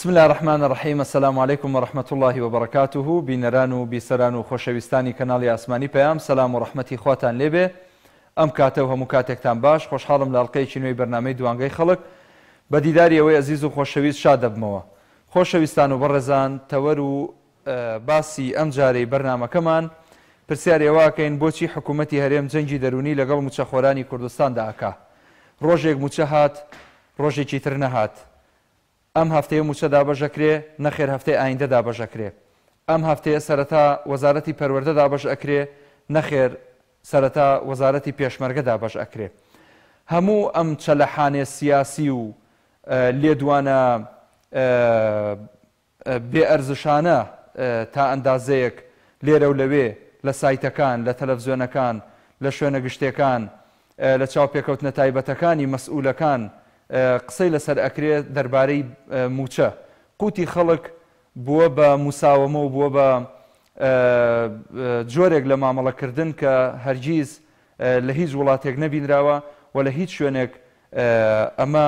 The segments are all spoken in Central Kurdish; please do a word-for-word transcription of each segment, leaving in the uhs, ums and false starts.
بسم الله الرحمن الرحيم. السلام عليكم ورحمة الله وبركاته. بینەران و بیسەران و خۆشەویستانی کەناڵی ئاسمانی پەیام، سەلام و ڕەحمەتی خواتان لێبێ. ئەم کاتە و هەموو کاتێکتان باش. خۆشحاڵم لە ئەڵقەیەکی نوێی بەرنامەی دوانگەی خەڵک بە دیداری ئەوەی عەزیز و خۆشەویست شاد دەبمەوە. خۆشەویستان و بەڕێزان، تەوەر و باسی ئەم جارەی بەرنامەکەمان پرسیاری ئەوەکەین بۆچی حکوومەتی هەرێم جەنگی دەرونی لەگەڵ موچەخۆرانی کوردستاندا ئەکا. ڕۆژێک موچە هات، ڕۆژێکی تر نەهات. ئەم هەفتەیە موچە دابەژەکرێ، نەخێر هەفتەی ئایندە دابەژەکرێ. ئەم هەفتەیە سەرەتا وەزارەتی پەروەردە دابەش ئەکرێ، نەخێر سەرەتا وەزارەتی پێشمەرگە دابەش ئەکرێ. هەموو ئەم چەلەحانێ سیاسی و لێدوانە بێئەرزشانە تا ئەندازەیەک لێرە و لەوێ لە سایتەکان، لە تەلەڤیزیۆنەکان، لە شوێنە گشتەکان، لە چاوپێکەوتنە تایبەتەکانی مەسئوولەکان قسەی لەسەر ئەکرێ دەربارەی موچە. قوتی خەڵک بووە بە موساوەمە و بووە بە جۆرێک لە مامەڵەکردن کە هەرگیز لە هیچ وڵاتێک نەبینراوە و لە هیچ شوێنێک ئەمە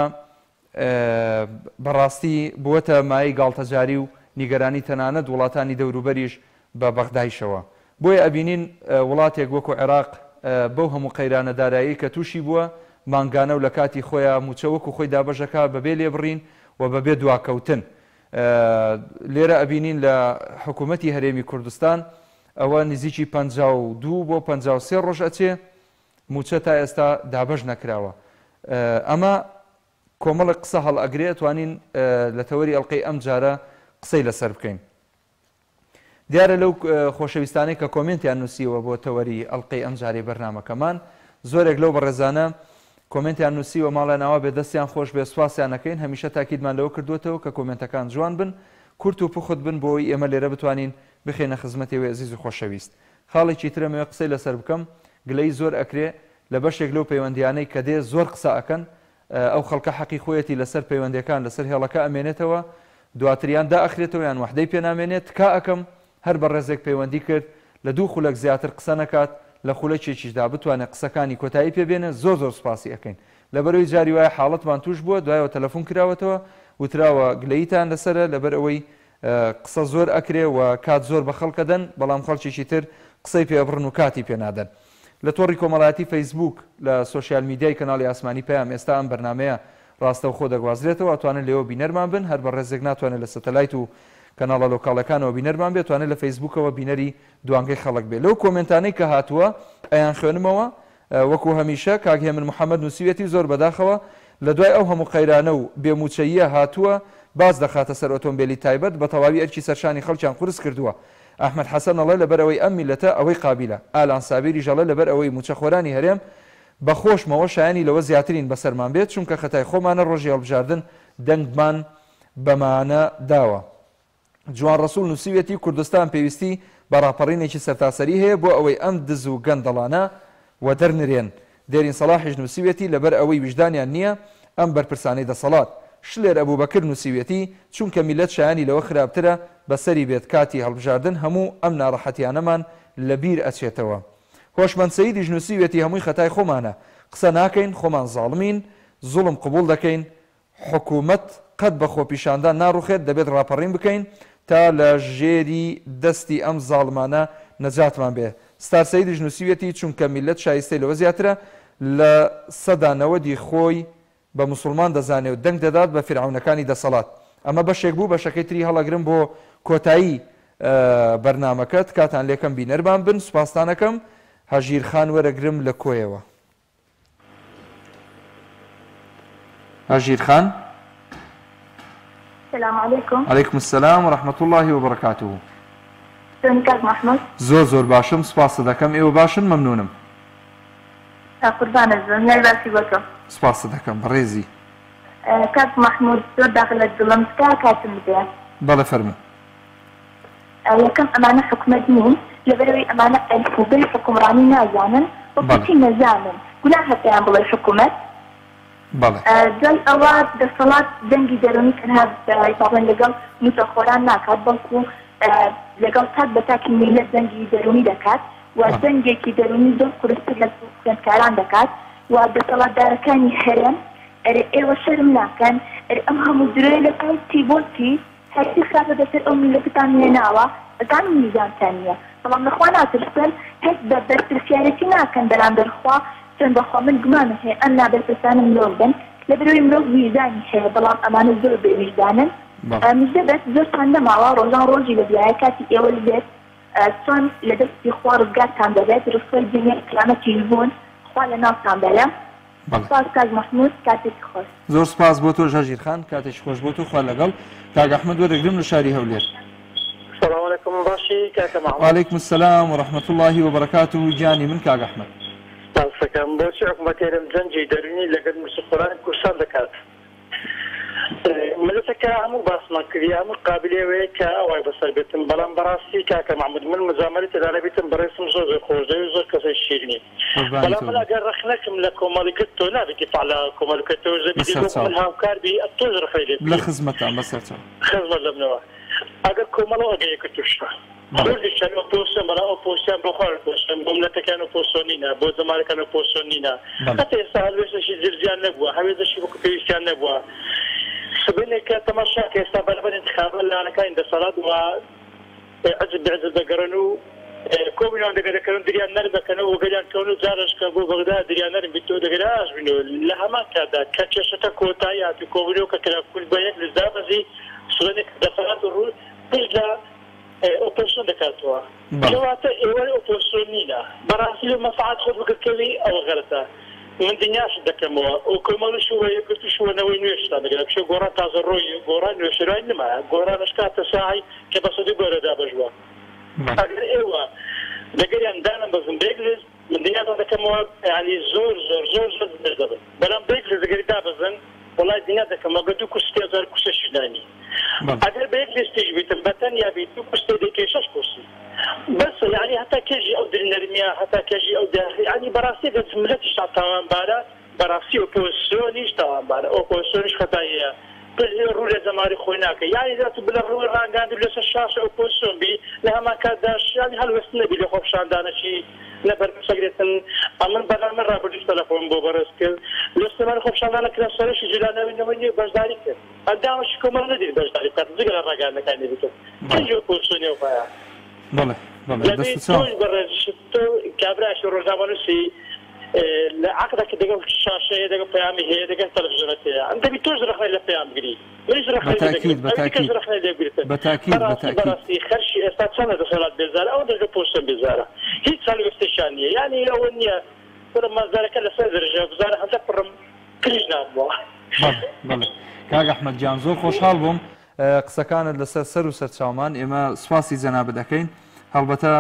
بەڕاستی بووەتە مای گاڵتەجاری و نیگەرانی تەنانەت وڵاتانی دەوروبەریش بە بەغدایشەوە. بۆیە ئەبینین وڵاتێک وەکو عێراق بەو هەموو قەیرانە دارایی کە تووشی بووە مانگانە و لە کاتی خۆیان موچە وەکو خۆی دابەژەکە بەبێ لێبڕین و بەبێ دواکەوتن. لێرە ئەبینین لە حکوومەتی هەرێمی کوردستان ئەوە نزیکی پەنجا و دوو بۆ پەنجا و سێ ڕۆژ ئەچێ موچە تا ئێستا دابەژ نەکراوە. ئەمە کۆمەڵک قسە هەڵ ئەگرێ، توانین لە تەوەری ئەڵقەی ئەم جارە قسەی لەسەر بکەین. دیارە لەو خۆشەویستانەی کە کۆمنتیان نووسیوە بۆ تەوەری ئەڵقەی ئەم جارەی بەرنامەکەمان، زۆرێک لەو بەڕێزانە کۆمنتیان نووسیوە ماڵە ناوە بێ دەستیان خۆش بێ، سوپاسیان نەکەین. هەمیشە تاکیدمان لەوە کردوێتەوە کە کۆمنتەکان جوان بن، کورت و پوخت بن بۆی ئێمە لێرە بتوانین بخێنە خزمەتەوەی عەزیز و خۆشەویست. خاڵێکی ترەمەوە قسەی لەسەر بکەم، گلەی زۆر ئەکرێ لە بەشێک لەو پەیوەندیانەی کە دێ زۆر قسە ئەکەن، ئەو خەڵکە حەقی خۆیەتی لەسەر پەیوەندیەکان لەسەر هێڵەکە ئەمێنێتەوە، دواتریان دا ئەخرێتەوە یان وەحدەی پێنامێنێت. تکا ئەکەم هەر بە ڕێزێک پەیوەندی کرد لە دوو خولەک زیاتر قسە نەکات، لە خولەکێکیشدا بتوانێت قسەکانی کۆتایی پێبێنێت. زۆر زۆر سوپاسی ئەەکەین. لەبەرەوەی جاری وایە حاڵەتمان توش بووە، دوایەوە تەلەفۆن کراوەتەوە وتراوە گلەیتان لەسەرە لەبەر ئەوەی قسە زۆر ئەکرێ و کات زۆر بە خەڵکەدەن، بەڵام خەڵکێکی تر قسەی پێبڕن و کاتی پێنادەن. لە تۆڕی کۆمەڵایەتی فەیسبوک لە سۆشیال میدیای کەناڵی ئاسمانی پەیام ئێستا ئەم بەرنامەیە ڕاستە و خۆ دەگوازرێتەوە، ئەتوانن لێەوە بینەرمان بن، هەر بە ڕێزێک ناتوانێت لە سەتەلایت و کەناڵە لۆکاڵەکانەوە بینەرمان بێت، توانێت لە فەیسبوکەوە بینەری دوانگەی خەڵک بێت. لەو کۆمنتانەی کە هاتووە ئەیان خوێنمەوە، وەکو هەمیشە کاک هێمن محەممەد نووسیوێتی زۆر بەداخەوە لە دوای ئەو هەموو قەیرانە و بێموچەییە هاتووە باز دەخاتە سەر ئۆتۆمبیلی تایبەت بە تەواوی ئەرکی سەرشانی خەڵکیان قورس کردووە. ئەحمەد حەسەن ئەڵێ لەبەر ئەوەی ئەم میلەتە ئەوەی قابیلە. ئالان سابیری ژەڵێ لەبەر ئەوەی موچەخۆرانی هەرێم بەخۆشمەوە شایانی لەوە زیاترین بەسەرمان بێت، چونکە خەتای خۆمانە ڕۆژی هەڵبژاردن دەنگمان بەمانە داوە. جوان ڕەسوول نووسیوێتی کوردستان پێویستی بە ڕاپەڕینێکی سەرتاسەری هەیە بۆ ئەوەی ئەم دز و گەندەڵانە و دەرنرێن. دێرین سەلاحیش نووسیوێتی لەبەر ئەوەی وجدانیان نییە ئەم بەرپرسانەی دەسەڵات. شلێر ئەبوبەکر نووسیوێتی چونکە میلەت شایانی لەوە خراپترە بەسەری بێت کاتی هەڵبژاردن هەموو ئەم ناڕەحەتیانەمان لە بیر ئەچێتەوە. هۆشمەند سەیدیش نووسیوێتی هەمووی خەتای خۆمانە، قسە ناکەین، خۆمان زاڵمین، زوڵم قبول دەکەین، حکوومەت قەت بە خۆپیشاندان ناڕوخێت، دەبێت ڕاپەڕین بکەین تا لە ژێری دەستی ئەم زاڵمانە نەجاتمان بێ. ستار سەیدیش نووسیوێتی چونکە میلەت شایستەی لەوە زیاترە لە سەدانەوەدی خۆی بە موسڵمان دەزانێت و دەنگ دەدات بە فیرعونەکانی دەسەڵات. ئەمە بەشێک بوو بەشەکەی تری هەڵەگرم بۆ کۆتایی بەرنامەکەت، کاتان لێکم بینەرمان بن. سوپاسدانەکەم. هەژیر خان وەرەگرم لە کۆیەوە. هەژیر خان. السلام عليكم. عليكم السلام ورحمة الله وبركاته. كاك محمود. زۆر زۆر باشم، سوپاس دەکەم. ئێوە باشن؟ مەمنونم. قوربان الزم لا باسی بکەم. سوپاس دەکەم بەڕێزی. کاک محمود زۆر داخلت دڵم کا کاتم بدە. بەڵێ فەرموو. یەکەم ئەمانە حکومەت نین، لەبەرەوەی ئەمانە ئەلفوبەی حکومڕانی نازانن و بۆچی نەزانن گوناه هەتیان بڵێ حکومەت. بەڵێ. دوای ئەوە دەسەڵات دەنگی دەرونی تەنها باڵێن لەگەڵ موچەخۆران ناکات، بەڵکو لەگەڵ تاک بە تاکی میلەت دەنگی دەرونی دەکات و دەنگێکی دەرونی زۆر قورستر لە خوێندکاران دەکات و دەسەڵاتدارەکانی هەرێم ئێوە شەرم ناکەن ئەم هەموو درێ لە پایتی بۆتی هەرسی خراپە دەسەر ئەو میلەتتان هێناوە ئەزانم میزانتان نییە بەڵام لەخوا ناترسن هەست بە بەرپرسیارەتی ناکەن بەرامبەر خوا چەند بەخوا من گومانم هەیە ئەم نابەرپرسانە مرۆڤ بن لە بەرەوەی مرۆڤ ویژدانی هەیە بەڵام ئەمانە زۆر بێویژدانن مژدە بەس زۆرتان نەماوە ڕۆژان ڕۆژی لەبیایە کاتی ئێوە لەبێت چۆن لە دەستی خوا ڕزگارتان دەبێت ڕستۆی دنیا قیامەتیش بوون خوا لە ناوتان بەرە سپاس کاک محمود کاتێکی خۆش زۆر سپاس بۆ تۆ ژەژیر خان کاتێکی خۆش بۆ تۆ خوا لەگەڵ کاک ئەحمەد وەرەگرم لە شاری هەولێر. السلام عليكم باشي كاك محمود. وعليكم السلام ورحمة الله وبركاته جاني من كاك أحمد. باسكم باشي حكومتي جنجي درني لقد مسخران كورسان دكات. ملتك عمو باسما كريا مقابله ويكا او بصر بيتم بلان براسي كاك محمود من مزامله انا بيتم برسم زوج خوز زوج كاس الشيرني بلا ما اقر رخنكم لكم مالكتو نابك على كومالكتو زبيدو من هاوكار بي التوجر خيلت لا خدمه مسرته خدمه لبنوا اگر کومالو اگه کتوشتا کلی شنو پوسه مرا پوسه بخور پوسه مملکت کانو پوسونینا بود زمان کانو پوسونینا حتی سال وش شی زرزیان نبوه همیشه شی بکویشان نبوه سبني كتمشى كيستقبل بالانتخابات اللي كاين دصلات و عزب بعزب دقرنو كومينو دقر كانوا دريان نربا كانوا وقالان كانوا زارش كابو بغداد دريان نرب بتو دقراش منو لها ما كذا كاتشتا كوتايات كومينو كلا كل بيت للزابزي سبني دصلات الروس تجلا اوبريشن دكاتوا جواتا ايوال اوبريشنينا براسيل مفعات خذ بكوي او غلطه من دنياش دكموا وكمان شوية قلت شو أنا وين ويشتا نقول شو قران تازروي قران وشراي نما قران أشكات ساعي كبصدي قرا دابجوا أقول إيوه نقول عندنا بزن بيجلس من دنيا دكموا يعني زور زور زور زور زور بلام بيجلس نقول دابزن والله الدنيا دكموا قدو كستي زار كسش جناني أقول بيجلس تيجي بتنبتن يا بيتو كستي ديكيشش كسي بس يعني حتى كيجي او درنا المياه حتى كيجي او يعني براسي بس ملتش تمام بارا براسي اوبوزيونيش تمام بارا اوبوزيونيش خطايا بالرول زماري خويناك يعني اذا تبلا الرول رانغاند لسه الشاشه اوبوزيون بي لها ما كاداش يعني هل وسنا بي خوف شاندانا شي نبر مسجلتن امن بدل من رابط تليفون بو برسكل لسه ما خوف شاندانا كلا سرش جلانا وين وين بجداري قدام شكو ما ندير بجداري كات زغلا راغانا كان بيتو كيجي اوبوزيون وفايا بله بله دست سلام تو كابراش روزامانوسي عقدك دقة الشاشة دقة بيامي هي دقة تلفزيونات عندك بتوز رخنا اللي بيام قري ليش رخنا بالتأكيد بالتأكيد بالتأكيد بالتأكيد براسي خرشي استاذ سنة دخلات بزارة أو دقة بوستن بزارة هي سالفة استشانية يعني لو إني فرما ذلك اللي صدر جاب بزارة هذا فرم كلنا أبوه بله بله كاغ أحمد جان زور خوش حال بوم قسەکانت لەسەر سەر و سەرچاومان ئێمە سوپاسی جەنابە دەکەین هەڵبەتە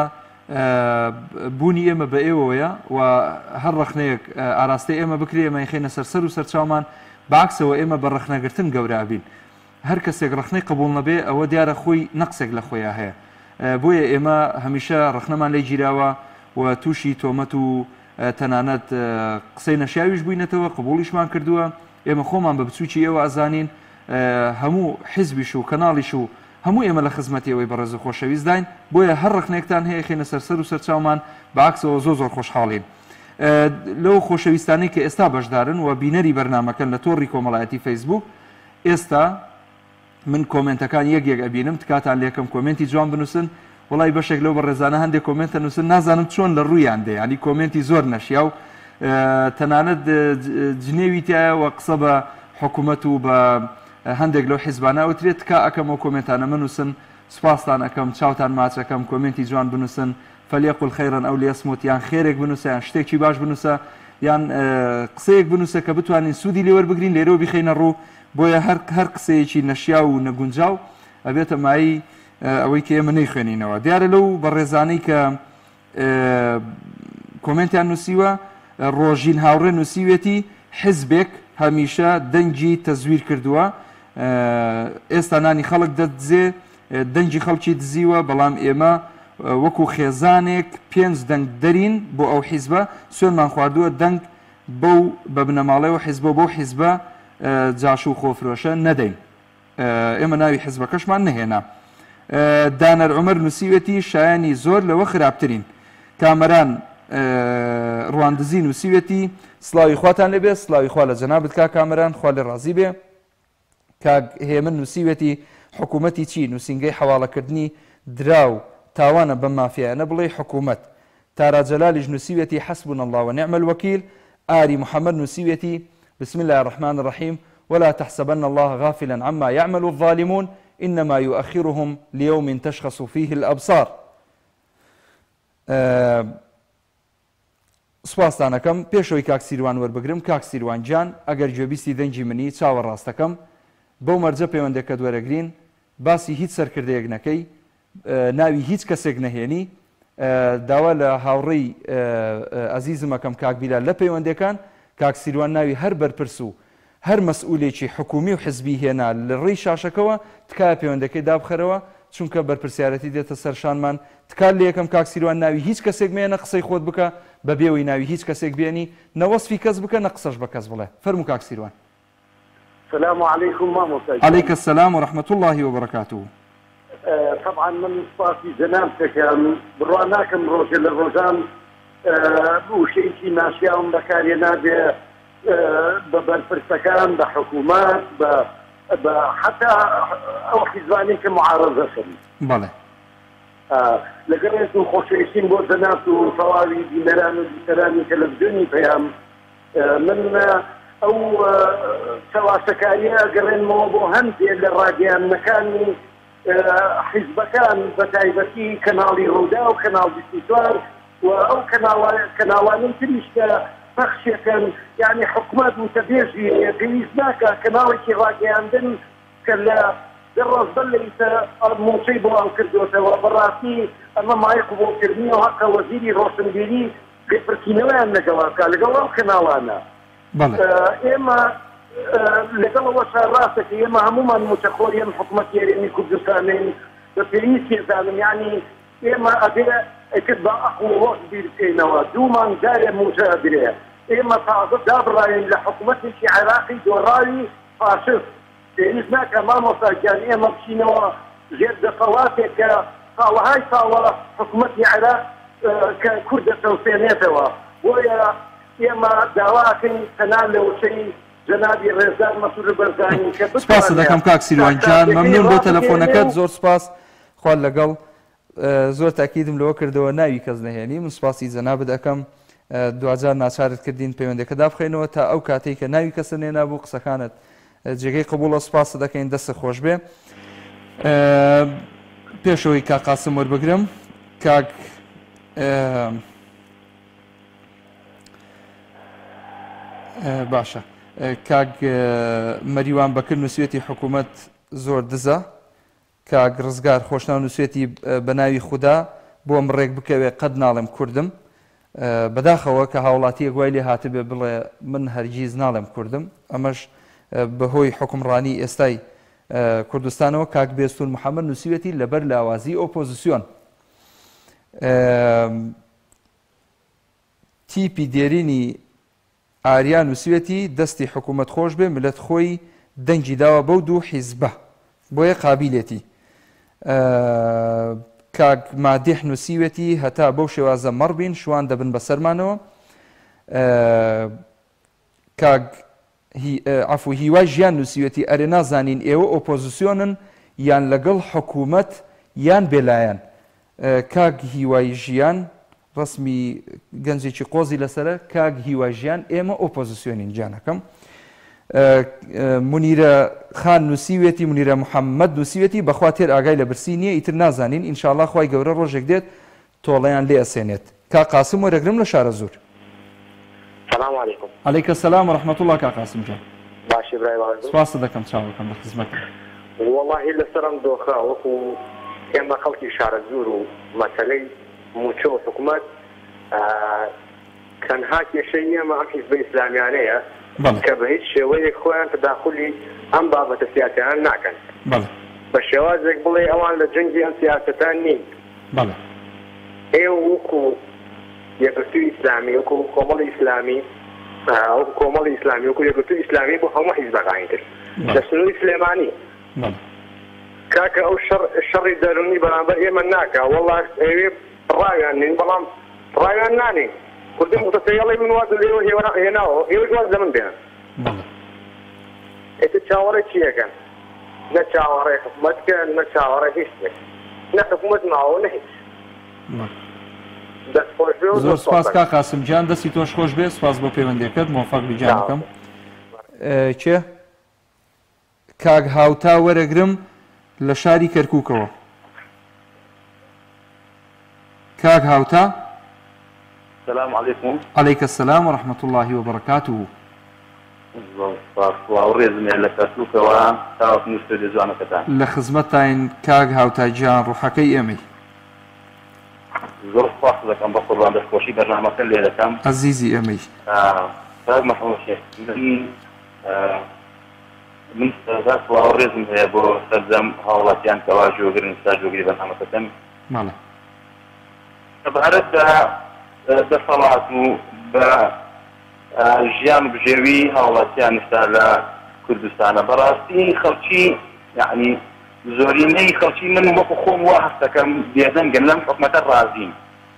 بوونی ئێمە بە ئێوەیە و هەر ڕەخنەیەک ئاراستی ئێمە بکرێ ئێمە خێنە سەر سەر و سەرچاومان بەعکسەوە ئێمە بە ڕەخنەگرتن گەورابین هەر کەسێک ڕەخنەی قبول نەبێ ئەوە دیارە خۆی نەقسێک لە خۆیان هەیە بۆیە ئێمە هەمیشە ڕەخنەمان لێ گیراوە و تووشی تۆمەت و تەنانەت قسەی نەشیاویش بووینەتەوە قبوڵیشمان کردووە ئێمە خۆمان بە بچووکی ئێوە ئەزانین هەموو حیزبیش و کەناڵیش و هەموو ئێمە لە خزمەتیەوەی بەڕێز و خۆشەویست داین بۆیە هەر ڕەخنێکتان هەیە خێنە سەر سەر و سەرچاومان بەعکسەوە زۆر زۆر خۆشحاڵین لەو خۆشەویستانەی کە ئێستا بەشدارن و بینەری بەرنامەکەن لە تۆڕی کۆمەڵایەتی فەیسبوک ئێستا من کۆمنتەکان یەک یەک ئەبینم تکاتان لێکم کۆمنتی جوان بنووسن وڵی بەشێک لەو بەڕێزانە هەندێک کۆمنتە نووسن نازانم چۆن لە ڕوویان دێ ینی کۆمنتی زۆر نەشیا و تەنانەت جنێوی تایە و قسە بە حکوومەت و بە هەندێک لەو حیزبانە وترێت کا ئەەکەمەوە کۆمنتانە منووسن سوپاسان ئەەکەم چاوتان ماچەکەم کۆمنتی جوان بنووسن فەلیەقول خەیرەن ئەو لێسموت یان خێرێک بنووسە یان شتێکی باش بنووسە یان قسەیەک بنووسە کە بتوانین سوودی لێوەربگرین لێرەوە بخەینە ڕوو بۆیە هەر قسەیەکی نەشیا و نەگونجاو ئەبێتە مایی ئەوەی کە ئێمە نەیخوێنینەوە دیارە لەو بەڕێزانەی کە کۆمنتیان نووسیوە ڕۆژین هاوڕێ نووسیوێتی حزبێک هەمیشە دەنگی تەزویر کردووە ئێستا نانی خەڵک دەدزێ دەنگی خەڵکی دزیوە بەڵام ئێمە وەکو خێزانێک پێنج دەنگ دەرین بۆ ئەو حیزبە سوێنمان خواردووە دەنگ بەو بە بنەماڵەوە حیزبە بۆ حیزبە جاش و خۆفرۆشە نەدەین ئێمە ناوی حیزبەکەشمان نەهێنا دانەر عومەر نووسیوێتی شایانی زۆر لەوە خراپترین کامەران ڕواندزی نووسیوێتی سڵاوی خواتان لێبێ سڵاوی خوا لە جەنابەت کا کامەران خوا لێ ڕازی بێ کاک هێمن نووسیوێتی حکوومەتی چی نووسنگەی حواڵەکردنی دراو تاوانە بەم مافیایانە بڵێ حکوومەت تاراجەلالیش نووسیوێتی حەسبنا الله ونعم الوكيل آري محمد نووسیوێتی بسم الله الرحمن الرحيم ولا تحسبن الله غافلا عما يعمل الظالمون إنما يؤخرهم ليوم تشخص فيه الأبصار. سوپاسدانەکەم پێشەوەی کاک سیروان وەربگرم کاک سیروان گیان ئەگەر گوێبیستی دەنگی منی چاوەڕاستەکەم بەو مەرجە پەیوەندەکە دووەرەگرین باسی هیچ سەرکردەیەک نەکەی ناوی هیچ کەسێک نەهێنی داوا لە هاوڕێی ئەزیزمەکەم کاک بیلال لە پەیوەندەکان کاک سیروان ناوی هەر بەرپرس و هەر مەسئولێکی حکومی و حزبی هێنا لە ڕێی شاشەکەەوە تکایە پەیوەندەکەی دابخەرەوە چونکە بەرپرسیارەتی دێتە سەرشانمان تکال لە یەکەم کاک سیروان ناوی هیچ کەسێک مێنە قسەی خۆت بکە بە بێەوەی ناوی هیچ کەسێک بێنی نەوەسفی کەس بکە نە قسەش بە کەس بڵێ فەرموو کاک سیروان. السلام عليكم مامۆستا. عليك السلام ورحمة الله وبركاته. طبعا من سپاسی جەنابتەکەم بڕوا ناکەم ڕۆژێ لە ڕۆژان وشەیەکی ناشیاوم بەکارێ نابێ بە بەرپرسەکان بە حکوومەت بە حتا ئەو حیزبانی کە معارەزەکەن. بەڵێ لەگەڵێت و خۆشەویستیم بۆ جەناب و تەواوی دیمەران و دیکەرانی تەلەڤیزیۆنی پێیان من ئەو چاواشەکاریە گەڕێنمەوە بۆ هەندێک لە ڕادیۆنەکانی حیزبەکان بە تایبەتی کەناڵی ڕوودا و کەناڵ بیست و چوار و ئەو کەناڵانەی تریش کە پەخشێکن یعنی حکومەت متەبێژی پێویست ناکە کەناڵێکی ڕاگەیاندن کە لە ڕۆژبەر لەیتە موچەی بۆڵاو کردوێتەوە بەڕاستی ئەمە مای قبوڵکردنی و هەقە وەزیری ڕۆشنبیری لێپرسینەوەیان لەگەڵاکە لەگەڵ ئەو کەناڵانە ئێمە لەگەڵەوە ڕاستەکە ئێمە هەمومان متەخۆرین حکومەت یاریێنی کوردستانین بە پێویستی زانم یعنی ئێمە ئەبێ ئەکرد بە ئەقڵ و ڕۆژ بیر بکەینەوە دوومان جارێ موچە ئەبرێ ئێمە تازە دابڕاین لە حکومەتێکی عێراقی دۆڕاوی فاشست پێویست ناکە مامۆستاگیان ئێمە بچینەوە ژێر دەسەڵاتێک کە ساڵەهای ساڵە حکومەتی عێراق کە کورد دەسەوسێنێتەوە بۆیە ئێمە داواکەین تەنان لە وشەی جەنابی ڕێزدار مەسوود بەرزانی کە سپاس دەکەم کاک سیروان گیان مەمنون بۆ تەلەفۆنەکەت زۆر سپاس خوال لەگەڵ زۆر تاکیدم لەوە کردەوە ناوی کەس نەهێنی من سپاسی جەنابت دەکەم دوجار ناچارت کردین پەیوەندەکە دابخێنەوە تا ئەو کاتێک کە ناوی کەسە نێنابوو قسەکانت جێگەی قبوڵە سپاس دەکەین دەستە خۆش بێ. پێشەوەی کاک قاسم وەربگرم کاک باشە کاک مەریوان بەکرد نووسێتی حکوومەت زۆر دزە کاک ڕزگار خۆشناو نووسێتی بە ناوی خوددا بۆم ڕێک بکەوێ قەت ناڵێم کوردم بەداخەوە کە هاوڵاتیە گوای لێ هاتبێ بڵێ من هەرگیز ناڵێم کوردم ئەمەش بەهۆی حکمڕانی ئێستای کوردستانەوە کاک بێستون محەممەد نووسێتی لەبەر لاوازی ئۆپۆزیسیۆن تیپی دێرینی ئاریان نووسێتی دەستی حکوومەت خۆش بێ ملەت خۆی دەنگی داوە بەو دوو حیزبە بۆیە قابلێتی کاک مادیح نووسیوێتی هەتا بەو شێوازە مەڕبین شوان دەبن بە سەرمانەوە کاک عفو هیوای ژیان نووسیوێتی ئەرێ نازانین ئێوە ئۆپۆزیسیۆنن یان لەگەڵ حکوومەت یان بێلایەن کاک هیوای ژیان ڕسمی گەنجێکی قۆزی لەسرە کاک هیوای ژیان ئێمە ئۆپۆزیسیۆنین جانەکەم منیرە خان نووسیوێتی منیرە محەممەد نووسیوێتی بەخوا تێر ئاگای لە برسی نییە ئیتر نازانین ئینشاءڵڵا خوای گەورە ڕۆژێک دێت تۆڵەیان لێ ئەسێنێت کا قاسم وەرەگرم لە شارە زۆر. سلام علیکم. علیکە سەلام ورحمەت الله کا قاسم جان. باشی برای باز. سپاس دەکەم چاوەکەم لە خزمەتە. والله لەسەرم دۆخرا وەکو ئێمە خەڵکی شارە زۆر و مەسەلەی موچە و حکوومەت تەنها کێشەی ئێمە ئەم حیزبە ئیسلامیانەیە کە بە هیچ شێوەیەک خۆیان تەداخولی ئەم بابەتە سیاسییان ناکەن بە شێوازێک بڵێ ئەوان لە جەنگی ئەم سیاسەتان نین ئێوە وەکو یەکگرتووی ئیسلامی وەکو کۆمەڵی ئیسلامی وەکو کۆمەڵی ئیسلامی وەکو یەکگرتووی ئیسلامی بۆ هەموو حیزبەکانی تر لە سنووری سلێمانی کاکە ئەو شەڕی دەرونی بەرامبەر ئێمە ناکە وەڵا ئێوێ ڕاویان نین بەڵام ڕاویان نانین کوردی متەسەیڵی من واز لێوە هێناوە ئێوە واز لە من بێنن ئێتر چاوەڕێ چیەکەن نەچاوەڕێ حکوومەتکە نەچاوەڕێ هیچ نە حکوومەت ماوە نە هیچ. زۆر سپاس کا قاسم جان، دەستی تۆش خۆش بێ، سپاس بۆ پەیوەندیەکەت، مۆفەق بیجانەکەم. چێ کاک هاوتا وەرەگرم لە شاری کەرکووکەوە. کاک هاوتا السلام عليكم. عليك السلام ورحمة الله وبركاته. ڕێزم لە کەرکووکەوە تاوەک نووسێ جوانەکەتان لە خزمەتتان کاک هاوتا گیان، ڕوحەکەی ئێمەی. زۆر سپاس دەکەم بە قوربان دەستخۆشی بەرنامەکە لێ دەکەم. عەزیزی ئێمەی. کاک مەحموود شێخ، من سەرەتا ڕێزم هەیە بۆ سەردەم هاوڵاتیان کەوا ژۆگرن ستا ژۆگری بەرنامەکەتن. ماڵە. بەهارەتدا دەسەڵات و بە ژیان و بژێوی هاوڵاتیان ئێستا لە کوردستانە بەڕاستی خەڵکی یعنی زۆرینەی خەڵکی من وەکو خۆم وا هەستەکەم بێدەنگن لەم حکومەتە ڕازین.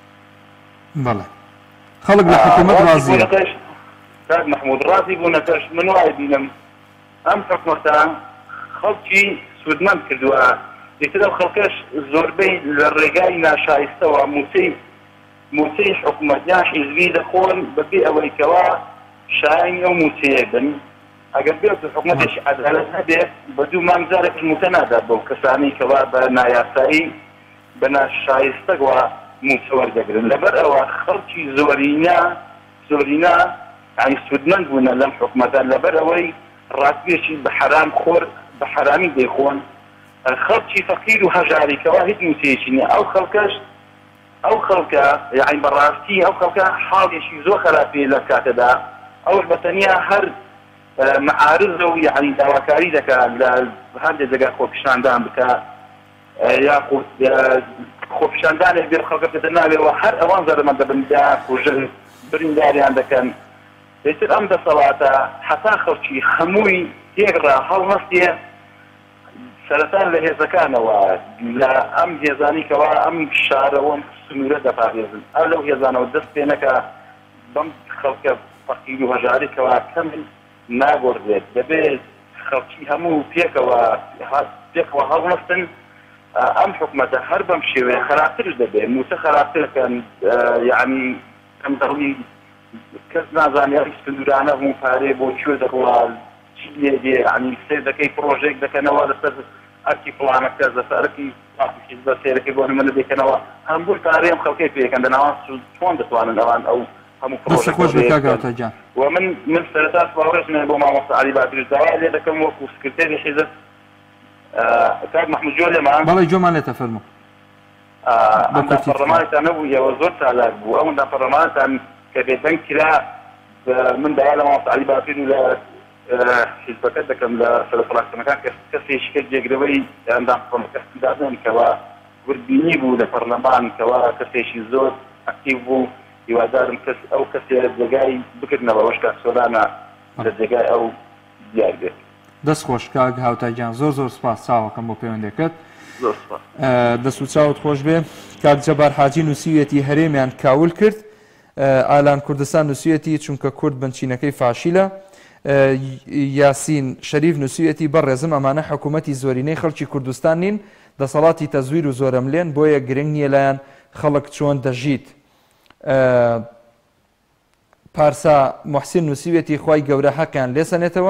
بەڵێ خەڵک لە حکومەت ڕازیە. کاک مەحموود ڕازی بوونەکەش من وای بینم ئەم حکومەتە خەڵکی سوودمەند کردووە. دیتر ئەو خەڵکەش زۆربەی لە ڕێگای ناشایستەوە موچەی موچەی حکومەتیان حیزبی دەخۆن بەبێ ئەوەی کەوا شایانی ئەو موچەیە بن. ئەگەر بێت حکومەتێکی عەدالەت هەبێت بە دوو مانگ جارێک موچە نادات بەو کەسانی کەوا بە نایاسایی بە ناشایستەوە موچە وەردەگرن. لەبەر ئەوە خەڵکی زۆرینە زۆرینە یعنی سوودمەند بوونە لەم حکومەتە لەبەر ئەوەی ڕاستیەکی بە حەرام خۆر بە حەرامی دەیخۆن. خەڵکی فەقیر و هەژاریکەوە هیچ موچەیەکی نییە. ئەو خەڵکەش ئەو خەڵکە یعنی بەڕاستی ئەو خەڵکە حاڵێکی زۆر خراپی لە کاتەدا ئەوش بەتەنیا هەر معارض و یعنی داواکاری دەکات لە هەندێک جێگا خۆپیشاندان بکە یاخود خۆپیشاندانێک بێ خەڵکە پێدە ناوێەوە هەر ئەوان زەرمەندە بندا کوژن برینداریان دەکەن. بێتر ئەم دەسەڵاتە حتا خەڵکی هەمووی تێگڕا هەڵنەستێ سەرەتان لە هێزەکانەوە لە ئەم هێزانی کەوا ئەم شارەوەم سنوورە دەپارێزن. ئەو لەو هێزانەوە دەست پێ نەکە بەم خەڵکە فەقیر و هەژاریکەوە کەم ناگۆڕێت. دەبێت خەڵکی هەموو پێکەوە پێکەوە هەڵنەستن. ئەم حکومەتە هەر بەم شێوەیە خراپترش دەبێت موچە خراپترەکەن. یعنی ئەم دەڵی کەس نازانێت سنوورانە هەموو پارێ بۆ کوێ دەڕوال چی لێ دێ ینی سێ دەکەی پرۆژێک دەکەنەوە لەسەر ئەرکی فڵانەکە لەسەرکی بە سێرەکەی بۆ نمونە دێکەنەوە هەموو پارەی ئەم خەڵکەی پێکەن دەناوان چۆن دەتوانن ئەوان ئەو هەموو پرۆژێک. و من من سەرەتا سواڕێژمێ بۆ مامۆستا عەلی باتریش داوای لێ دەکەم وەکو سکرتێری حیزب. کاک مەحموود جۆ لێمان بەڵێ جۆمان لێتە فەرموو. ئەمدا پەرلەمانێکتان نەبوو ئێوە زۆر چالاک بوو. ئەوەندا پەرلەمانتان کە بێدەنگ کرا من داوا لە مامۆستا عەلی باتری و لە حیزبەکە دەکەم لە سەرفڕاستنەکان کەسێکی کرد جێگرەوەی ئەندام کەسدادن کەوا گوربینی بوو لە پەرلەمان کەوا کەسێکی زۆر ئەکتیڤ بوو. هیوادارم کەس ئەو کەسێ لە جێگای بکردنەوە وەشکا سۆلانە لە جێگای ئەو دیار بێت. دەست خۆش کاک هاوتاگیان، زۆر زۆر سپاس چاوەکەم بۆ پەیوەندیەکەت. دەست و چاوت خۆش بێ. کاک جەبار حاجی نووسیوێتی هەرێمیان کاول کرد. ئالان کوردستان نووسیوێتی چونکە کورد بنچینەکەی فاشیلە. یاسین شەریف نووسیوێتی بەڕێزم ئەمانە حکوومەتی زۆرینەی خەڵکی کوردستان نین، دەسەڵاتی تەزویر و زۆرەملێن، بۆیە گرنگ نییە لایەن خەڵک چۆن دەژیت. پارسا محسین نووسیوێتی خوای گەورە حەقیان لێسەنێتەوە.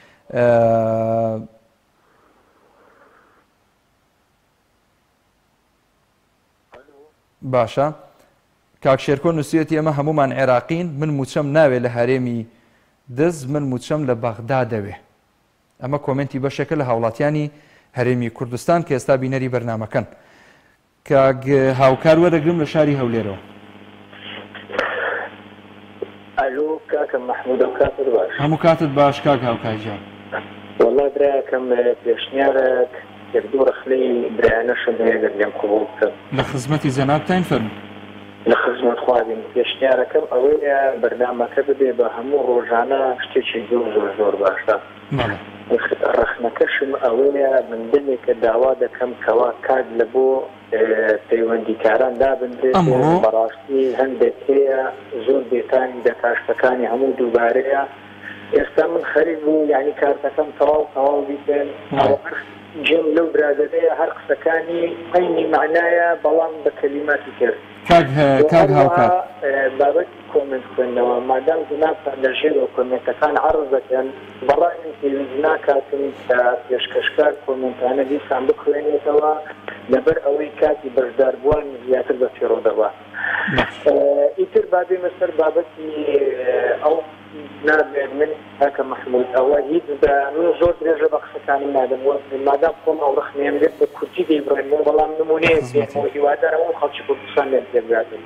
باشە کاک شێرکۆ نووسیوێتی ئەمە هەمومان عێراقین، من موچەم ناوێ لە هەرێمی دز، من موچەم لە بەغدا دەوێ. ئەمە کۆمنتی بەشێکە لە هاوڵاتیانی هەرێمی کوردستان کە ئێستا بینەری بەرنامەکەن. کاک هاوکار وەرەگرم لە شاری هەولێرەوە. ئەلۆ کاکەم مەحموود و کاتت باش. هەموو کاتت باش کاک هاوکارجان. وەڵا برایەکەم پێشنیارێک کردو ڕخلەی برایانەشم هەیەگەر لێم قبوڵ بکەم. لە خزمەتی جەنابتان فەرموو. لە خزمەت خوازم پێشنیارەکەم ئەوەیە بەرنامەکە ببێ بە هەموو ڕۆژانە شتێکی زۆر زۆر زۆر باشە. ڕخنەکەشم ئەوەیە من دنێکە داوا دەکەم کەوا کات لە بۆ پەیوەندیکاران دابنرێت. بەڕاستی هەندێک هەیە زۆر بێتانی دەکاشتەکانی هەموو دووبارەیە. ئێستا من خەریک بوو یعنی کارتەکەم تەواو تەواو بیتێن جێم لەو برادەرەیە هەر قسەکانی عینی معنایە بەڵام بە کەلیماتی کرد کاک هاوکات بابەتی کۆمنت خوێندنەوە مادام جنابتان لەژێرەوە کۆمنتەکان عەرز دەکەن بەڕای پێویست ناکاتن کە پێشکەشکار کۆمنتانە دیسان بخوێنێتەوە لەبەر ئەوەی کاتی بەشداربووان زیاتر بە فێڕۆ دەبا ئیتر با بێمە سەر بابەتی ئەو نابێت من هەکە مەحموود ئەوە هیچ بە من زۆر درێژە بە قسەکانی نادەم مادام خۆم ئەو ڕخنێم لێت بە کورتی دەیبڕێنەوە بەڵام نمونەیەک بێتەوە هیوادارەوە خەڵکی کوردستان لێت پێبراتن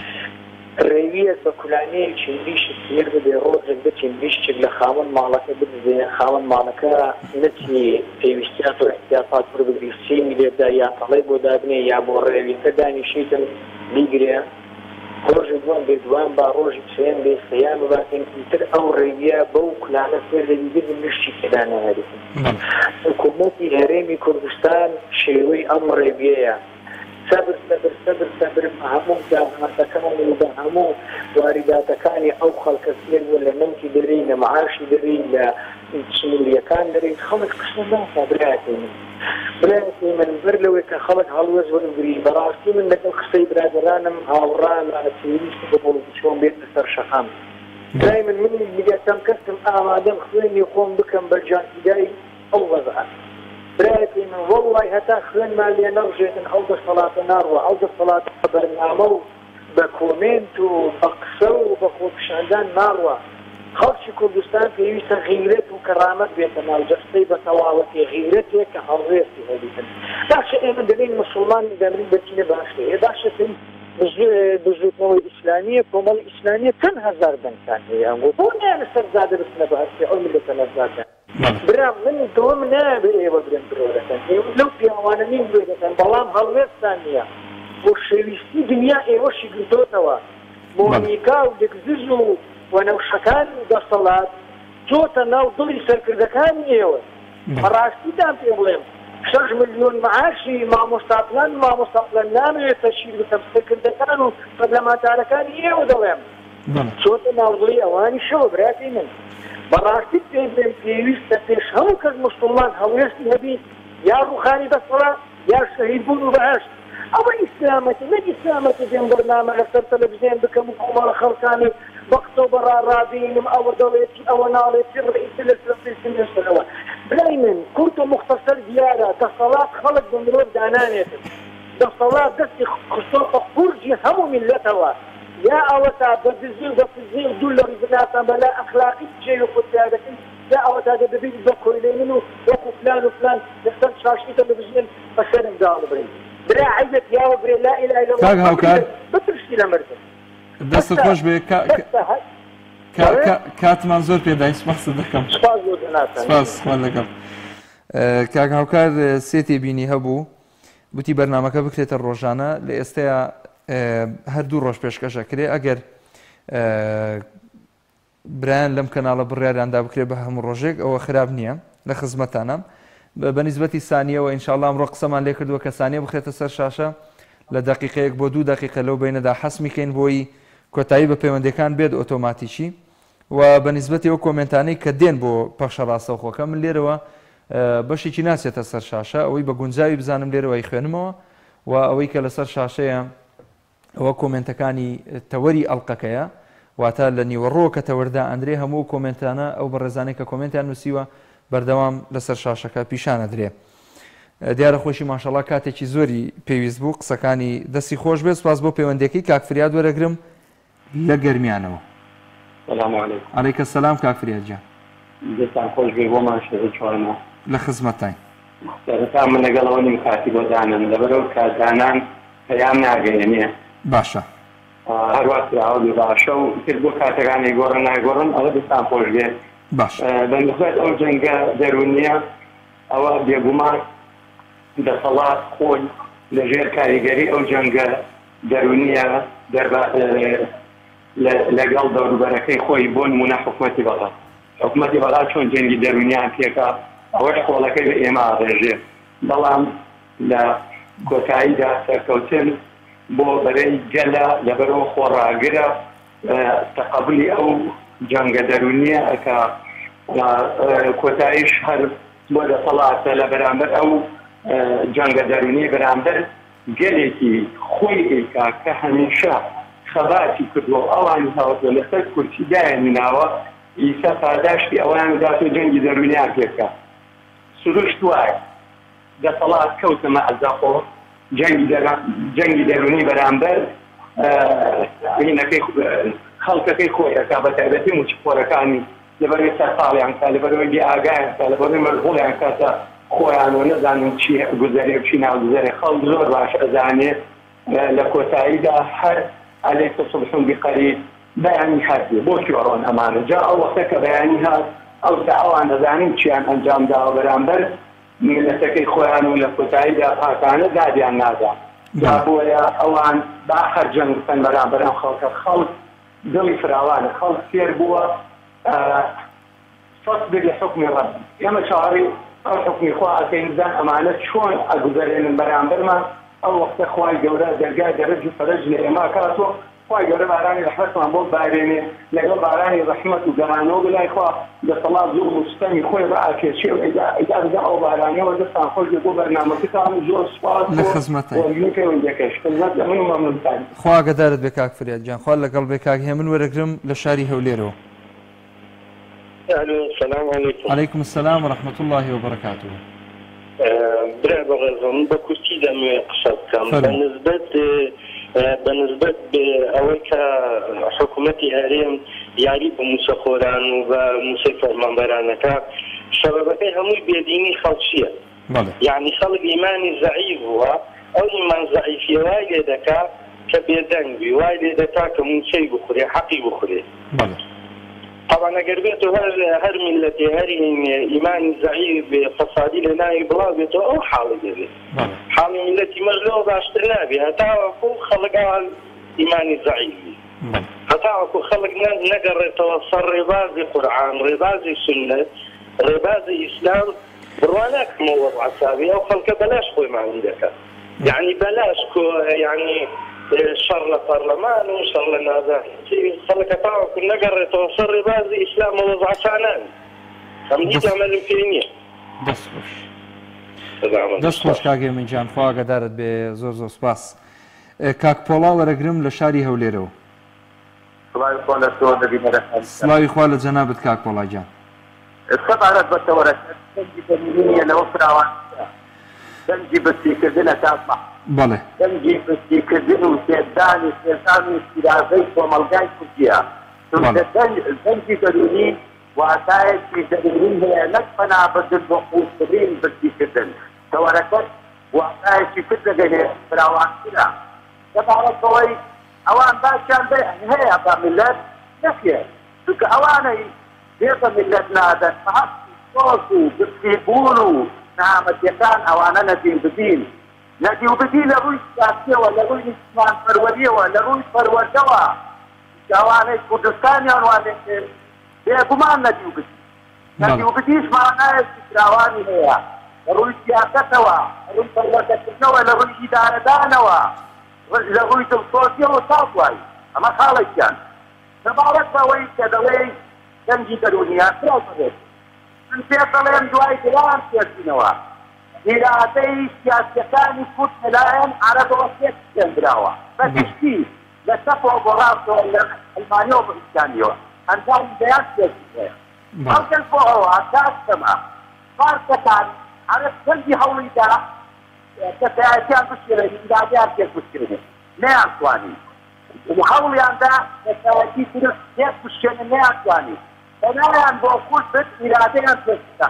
ڕێویەک بە کولانەیەکی بیشی سیر بدێ ڕۆژێک بچین بیشتێک لە خاوەن ماڵەکە بدزێ خاوەن ماڵەکە نەچنی پێویستیات و احتیاطات وەربگری سیمی لێبدا یا تەڵەی بۆ دابنێ یا بۆ ڕێویەکە دانیشیتن بیگرێ ڕۆژی دوان بێ دوان با ڕۆژی سێن بێ سەیان بباتین ئیتر ئەو ڕێویە بەو کولانە سێر لەبیگر مشتی تێدا نەهێریتن حکوومەتی هەرێمی کوردستان شێوەی ئەم ڕێویەیە سەبر سەبر سەبر سەبر هەموو داهاتەکانی و بە هەموو واریداتەکانی ئەو خەڵکە سێر لە نەمکی دەری لە معاشی دەری لە سنووریەکان دەری خەڵک قسە ناکا برایەتی من برایەتی من بەر لەوەی کە خەڵک هەڵوێز وەرگری بەڕاستی من لەگەڵ قسەی برادرانم هاوڕان پێویست بە بۆ چۆن بێت لەسەر شەقام برای من من میگەتەم کەسم ئامادەم خوێنی خۆم بکەم بەرجانتیدای ئەو وەزعات برایەتی من وەڵڵای هەتا خوێنمان لێ نەڕژێتن ئەو دەسەڵاتە ناڕوە ئەو دەسەڵاتە بەرنامە و بە کۆمنت و بە قسە و بە خۆپیشاندان ناڕوە خەڵکی کوردستان پێویستە غیرەت و کەرامەت بێتە ناو جەستەی بە تەواوەتی غیرەتێک کە هەڵوێستی هەبیتن باشە ئێمە دەبین مسلمان دەمرین بەچینە باشەیە باشە بزوتنەوەی ئیسلامیە کۆمەڵی ئیسلامیە چەند هەزار دەنگتان هەیە بۆ نیانە سەرزادە بستنە بە هەرسی ئەو میلەتە نەزاتە برا من دۆم نابێ ئێوە برن برۆ دەکەن ئێوە لەو پیاوانە نیم برۆ دەکەن بەڵام هەڵوێستان نییە بۆ شێویستی دنیا ئێوەشی گرتۆتەوە مۆنیکا و دەگزز و وەنەوشەکان و دەسەڵات چۆتە ناو دڵی سەرکردەکانی ئێوە بەڕاستیدان پێ بڵێم شەش ملیۆن معاشی مامۆستاپلان مامۆستاپلان نامەوێت تەشکیل بکەم سەرکردەکان و پەرلەمانتارەکانی ئێوە دەڵێم چۆتە ناو دڵی ئەوانی شەوە براتی من بەڕاستی پێ بڵێم پێویستە پێش هەموو کەس موسڵمان هەڵوێستی هەبیت یا ڕوخانی دەسەڵات یا شەهید بوون و بەهەشت ئەوە ئیسلامەتی نەک ئیسلامەتی دێم بەرنامە لەسەر تەلەڤیزیۆن بکەم و کۆمەڵە خەڵکانی بەقسە بە ڕابینم ئەوە دەڵێتی ئەوە ناڵێتی ڕئیسە لەسەرەوە بلای من کورت و مختصر دیارە دەسەڵات خەڵک بە مرۆڤ دانانێتن دەسەڵات دەستی خستۆتە قورجی هەموو میلەتەوە یا ئەوە تا بەدزی و بەفزی و دوو لە ڕیزناتان بەلا ئەخلاقی جێوی خودیا دەکەن یا ئەوە تا دەبێت بە کۆیلێنن و وەکو فلان و فلان لەسەر شاشی تەلەڤیزیۆن بەسەرم داڵبرین برا عیبت یاوە برێ لا ئیلاها ئیلا الله هاوکار بترسی لە مردن دەستت خۆش بێ کاتمان زۆر پێدای سپاس دەکەم سپاس خوان لەگەڵ کاک هاوکار سێتی بینی هەبوو گوتی بەرنامەکە بکرێتە ڕۆژانە لە ئێستەیە هەردوو ڕۆژ پێشکەشە کرێ ئەگەر برایان لەم کەناڵە بڕیاریاندا بکرێت بە هەموو ڕۆژێک ئەوە خراپ نییە لە خزمەتانە بەنسبەتی سانیەوە ئینشاءالله ئەمڕۆ قسەمان لێ کردووە کە سانیە بخرێتە سەر شاشە لە دەقیقەیەک بۆ دوو دەقیقە لەو بینەدا حەس میکەین بۆی کۆتایی بە پەیوەندەکان بێت ئۆتۆماتیکی و بەنسبەتی ئەو کۆمنتانەی کە دێن بۆ پەخشە ڕاستەوخۆکە من لێرەوە بەشێکی ناچێتە سەر شاشە ئەوەی بە گونجاوی بزانم لێرەوەی خوێنمەوە و ئەوەی کە لەسەر شاشەیە ئەوە کۆمنتەکانی تەوەری ئەڵلقەکەیە واتە لە نیوەڕۆ کە تەوەردا ئەندرێ هەموو کۆمنتانە ئەو بەڕێزانەی کە کۆمنتیان نووسیوە بەردەوام لەسەر شاشەکە پیشانە درێ دیارە خۆشی ماشەڵا کاتێکی زۆری پێویست بوو قسەکانی دەستی خۆش بێت سپاس بۆ پەیوەندێکی کاک فریاد وەرەگرم لە گەرمیانەوە عەلەیکە سەلام کاک فریاد جان دەستان خۆش بێ بۆمان شەڕی چوارەوە لە خزمەتتان تا من لەگەڵەوە نیم کاتی بۆ دانن لەبەرەوە کاتدانان پەیام ناگەیەنێ باشە هەروە کراوە باشە و تر بۆ کاتەکانی گۆڕن ناگۆڕن ئەوە دەستان خۆش بێ باش بەنسبەت ئەو جەنگە دەرونیە ئەوە بێگومان دەسەڵات خۆی لەژێر کاریگەری ئەو جەنگە دەرونیە لەگەڵ دەوروبەرەکەی خۆی بۆ نمونە حکومەتی بەڵات حکومەتی بەڵات چۆن جەنگی دەرونیان پێکا ئەوەش خۆڵەکەی بە ئێمە ئاڕێژێ بەڵام لە کۆتاییدا سەرکەوتن بۆ بەرەی گەلە لەبەرەوە خۆڕاگرە تەقەبولی ئەو جەنگە دەرونیە ئەکا کۆتاییش هەر بۆ دەسەڵاتە لە بەرامبەر ئەو جەنگە دەرونی بەرامبەر گەلێکی خۆی ئێکا کە هەمیشە خەباتی کردووە ئەوانی هاوتە لەسەر کورسیدایە ناوە ئیسا پاداشتی ئەوان دات و جەنگی دەرونیان پێکە سروشت وایە دەسەڵات کەوتەمە ئەزاقۆ جەنگی دەرونی بەرامبەر خەڵکەکەی خۆیەکە بە تایبەتی موچخۆرەکانی لەبەرەوەی سەرقاڵیان کا لەبەرەوەی ئاگایان کا لەبەرەوەی مەرغوڵیان کاتە خۆیان و نەزانم چی گوزەرێ و چی ناوگوزەرێ خەڵک زۆر باش ئەزانێت لە کۆتاییدا هەر ئەلەیکە سوبحون بقەریب بەیانی هەردێ بۆ چۆڕۆن ئەمانە جا ئەو وەختە کە بەیانی هات ئەو ئەوان دەزانین چیان ئەنجام داوە بەرامبەر ملەتەکەی خۆیان و لە کۆتاییدا پاکانە دادیان نادا جا بۆیە ئەوان باخەر جەنگ بکەن بەرامبەر ئەم خەڵکە خەڵک دڵی فراوانە خەڵک فێر بووە فەصبر لحکم ربی ئێمە چاوەڕی ئەو حکمی خوا ئەکەین بزان ئەمانە چۆن ئەگوزەرێنن بەرامبەرمان ئەو وەختە خوای گەورە دەرگای دەرەج و فەرەج لە ئێمە کاتوە خوای گەورە بارانی ڕەحمەتمان بۆ بارێنێ لەگەڵ بارانی ڕەحمەت و گەڕانەوە بەلای خوا دەسەڵات زۆر مستەمی خۆی ڕائکێشێ و ئیجا بزان ئەو بارانەوە دەستان خۆش بۆ بەرنامەکەتان زۆر سوپاس بۆ خزمەت لە من و مەمنونتان خوا گەدارت بێ کاک فریاد جان خوا لەگەڵ بێ کاک هێمن وەرەگرم لە شاری هەولێرەوە. السلام عليكم. عليكم السلام ورحمة الله وبركاته. برا بغزم بكرتي دم قصد كم بالنسبة بالنسبة بأولك حكومتي هاريم يعرف بمسخوران وبمسفر منبرانك شبابتي هم بيديني خلشية. يعني خلق إيماني ضعيف هو أو إيمان ضعيف يواجدك كبيدان بيواجدك كمنشي بخوري حقي بخوري. طبعا اگر بيتو هر هر ملتي هر ايمان ضعيف بفصادي لنا بلا بيتو او حال جدي حال ملتي مجلو باشتنا بها تعرفوا خلقها ايمان ضعيف هتعرفوا خلقنا نقر توصل رباز قرآن رباز سنة رباز اسلام بروالاك موضوع عسابي او خلق بلاش خوي ما عندك يعني بلاش كو يعني شر لبرلمان وشر لنازل خلك تعرف نقر توصل رباز إسلام ووضع سعنان هم يجي عمل إمكانية دەست خۆش دەست خۆش کاگێ من جان خوا گەدارت بێ زۆر زۆر سپاس. کاک پۆڵا وەرەگرم لە شاری هەولێرەوە. سڵاوی خوا لە جەنابەت کاک پۆڵا جان. سەبارەت بە تەوەرەکە لەوە فراوان دەنگی بەستیکردنە تاسمە بەڵێ دەنگی بەستیکردن و سێدانی سێزان و سیرازەی کۆمەلگای کوردیە دەنگی دەرونی واتایەکی دەرونی هەیە نەک پەنابەردن بۆ قوتترین بەستیکردن تەوەرەکەت واتایەکی تر دەگەنێت فراوانترە سەبارەتەوەی ئەوان باشیان هەیە بە ملەت نەکێ چونکە ئەوانەی بێتە ملەت نادەن بەهەستی سۆز و بستیبوون و نامەتیەکان ئەوانە نەدین بدین نەدی و بدی لە ڕووی سیاسیەوە لە ڕووی نیشتمان پەروەریەوە لە ڕووی پەروەردەوە ئەوانەی کوردستانیان وانێت بێگومان نەدی و بدی نەدی و بدیش مانایەکی فراوانی هەیە لە ڕووی سیاسەتەوە لە ڕووی پەروەردەکردنەوە لە ڕووی ئیدارەدانەوە لە ڕووی دڵسۆزیەوە تاوای ئەمە خاڵێکیان سەبارەت بەوەی کە دەڵێی دەنگی دەرونیان پێ بڵێت من پێ دەڵێم دوای گران پێچینەوە ئیرادەی سیاسەکانی کورد لەلایەن عەرەبەوە پێکێنراوە بەگشتی لە سەفەوە بۆ ڕاستەوە لە ئەلمانیەوە بە ئیسلامیەوە ئەنجامی بەیان پێچینەیە ئەوگەل بۆ ئەوە کاتەمە فارسەکان عەرەب دەنگی هەوڵیدا کەسایەتیان بشکێنێت ئیرادیان پێک بشکێنێت نەیانتوانی هەوڵیاندا کەسایەتی درست پێک بشکێنێت نەیانتوانی بەنایان بۆ کورد بێت ئیرادەیان پێکستان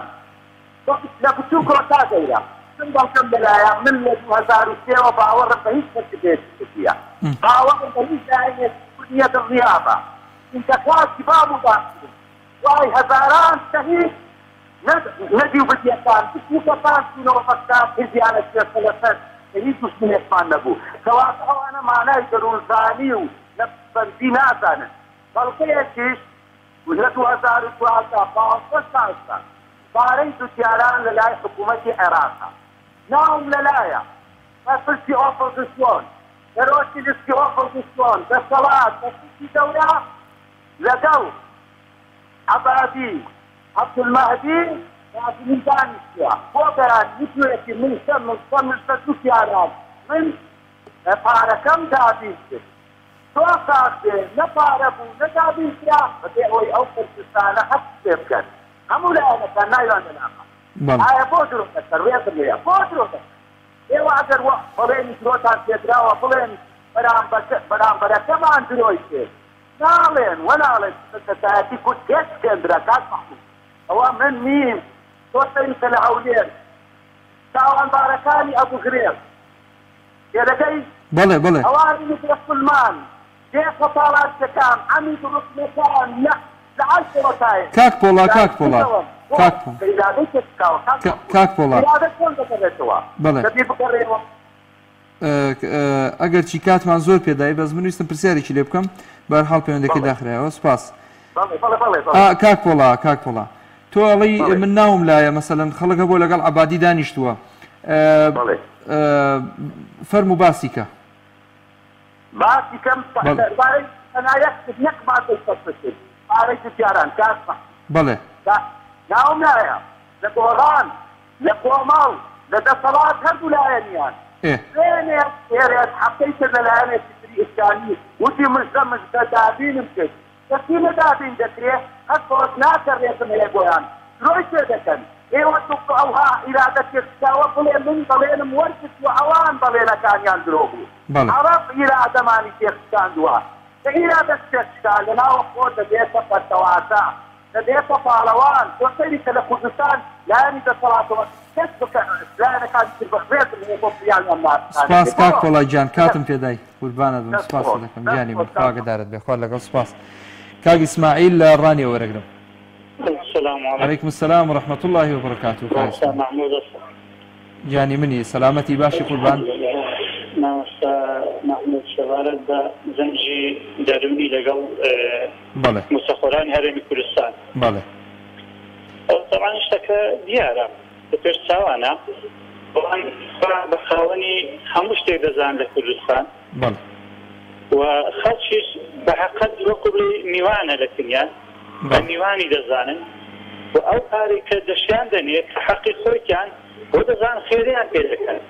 لە بچوو کۆتا دەیرا من بەڵکەم لەلایە من لە دوو هەزار و سێەوە باوەڕم بە هیچ کەسی بێت کردیە باوەڕم بە هیچ داینێت کوردیە دڵنیابە چونکە کاسی بام و باشکردن وای هەزاران شەهید نەدی و بدیەکان بچووکە پانچینەوە بەستا هزیانە سێسە لەسەر هیچ دوشمنێکمان نەبوو کەواتە ئەوانە مانای دەروونزانی و نەبەندی نازانن بەڵکەیەکیش لە دوو هەزار و دوازدە پانزدە ساڵ پارەی دووسیاران لە لای حکوومەتی عێراقە ناوم لەلایە بەپرسی ئۆپۆزیسیۆن دەرۆکی لستی ئۆپۆزیسیۆن دەسەڵات بەپرسی دەورە لەگەڵ عەبادی عەبدولمەهدی من دانیشتووە بۆ بەیان میتوێتی من سەر من سەر من سەر دووسیاران من پارەکەم دابین کرد تۆ کاکێ نەپارە بوو نەدابین کرا بەبێ ئەوەی ئەو کوردستانە هەست پێ بکەن هەموو لایەنەکان نایوانە ناقا ئایا بۆ درۆکە ڕێزم لێیە بۆ درۆکە ئێوە ئەگەر بەڵێنی درۆتان پێدراوە بڵێن بەرامبەرەکەمان درۆی کرد ناڵێن وەناڵێن سەتایەتی کورد تێک کێندرا کاک مەحموود ئەوە من نیم تۆ سەریتە لە هەولێر تاوانبارەکانی ئەبوغرێب تێدەگەی بەڵێ بڵێ ئەوانی میکرۆفلمان دێخە پاڵاتەکان ئەمی دروستەکان نە لە عەشرەتایە کاک پۆڵا کاک پۆڵا کاک کاک پۆڵا بڵێ ئەگەر چی کاتمان زۆر پێدای بەس من ویستم پرسیارێکی لێ بکەم بەرحاڵ پەیوەندەکەی داخرایەوە سپاس کاک پۆڵا کاک پۆڵا تۆ ئەڵەی من ناوم لایە مەسەلەن خەڵک بۆ لەگەڵ عەبادی دانیشتووە فەرموو باسی کە باسی کەم بارەی تەنایەت نەک مادەی فەرموویت پارەی جوتیاران کاک بەڵێ ناوم لایە لە گۆڕان لە کۆمەڵ لە دەسەڵات هەردوو لایەنیان زێنێک ئێرێت هەفتەی تر لەلایەنێکی تری ئیسلامی وتی مژدە مژدە دابینم کرد کەسی نەدابین دەکرێت هەست خۆت ناکەڕێتم هەیە بۆیان درۆی پێ دەکەن ئێوە توپ ئەوها ئیرادە تێکساوە بڵێ من بەڵێنم وەرگت و ئەوان بەڵێنەکانیان درۆ بوو عەرەب ئیرادەمانی تێکساندووە کە ئیرادە تێکسا لەناوە خۆ دەبێتە پەرتەوازە دەبێتە پاڵەوان تۆ سەیری کە لە کوردستان لایەنی دەسەڵاتەوە کەس بکە لایەنەکانی تر بەخوێتم هەیە بۆ پریانیان سپاس کاک پۆڵای گیان کاتم پێدای قوربانت بم سپاس دەکەم گیانی من خوا ئاگادارت بێ خوا لەگەڵ سپاس کاک ئیسماعیل لە ڕانیەوە وەرەگرم عليكم السلام ورحمة الله وبركاته جاني مني سلامتي باشي قربان مامۆستا محمود شەوارەت بە زەنجی دەرونی لەگەڵ موسەخۆرانی هەرێمی کوردستان بەڵێ طبعا شتەکە دیارە بە پێش چاوانە بەڵام بە خاوەنی هەموو شتێک دەزان لە کوردستان و خەڵکیش بە حەقەت وەکو بڵێ میوانە لە کنیان بە میوانی دەزانن و ئەو کاری کە دەشیان دەنێت کە حەقی خۆیان بۆ دەزان خێریان پێ دەکەن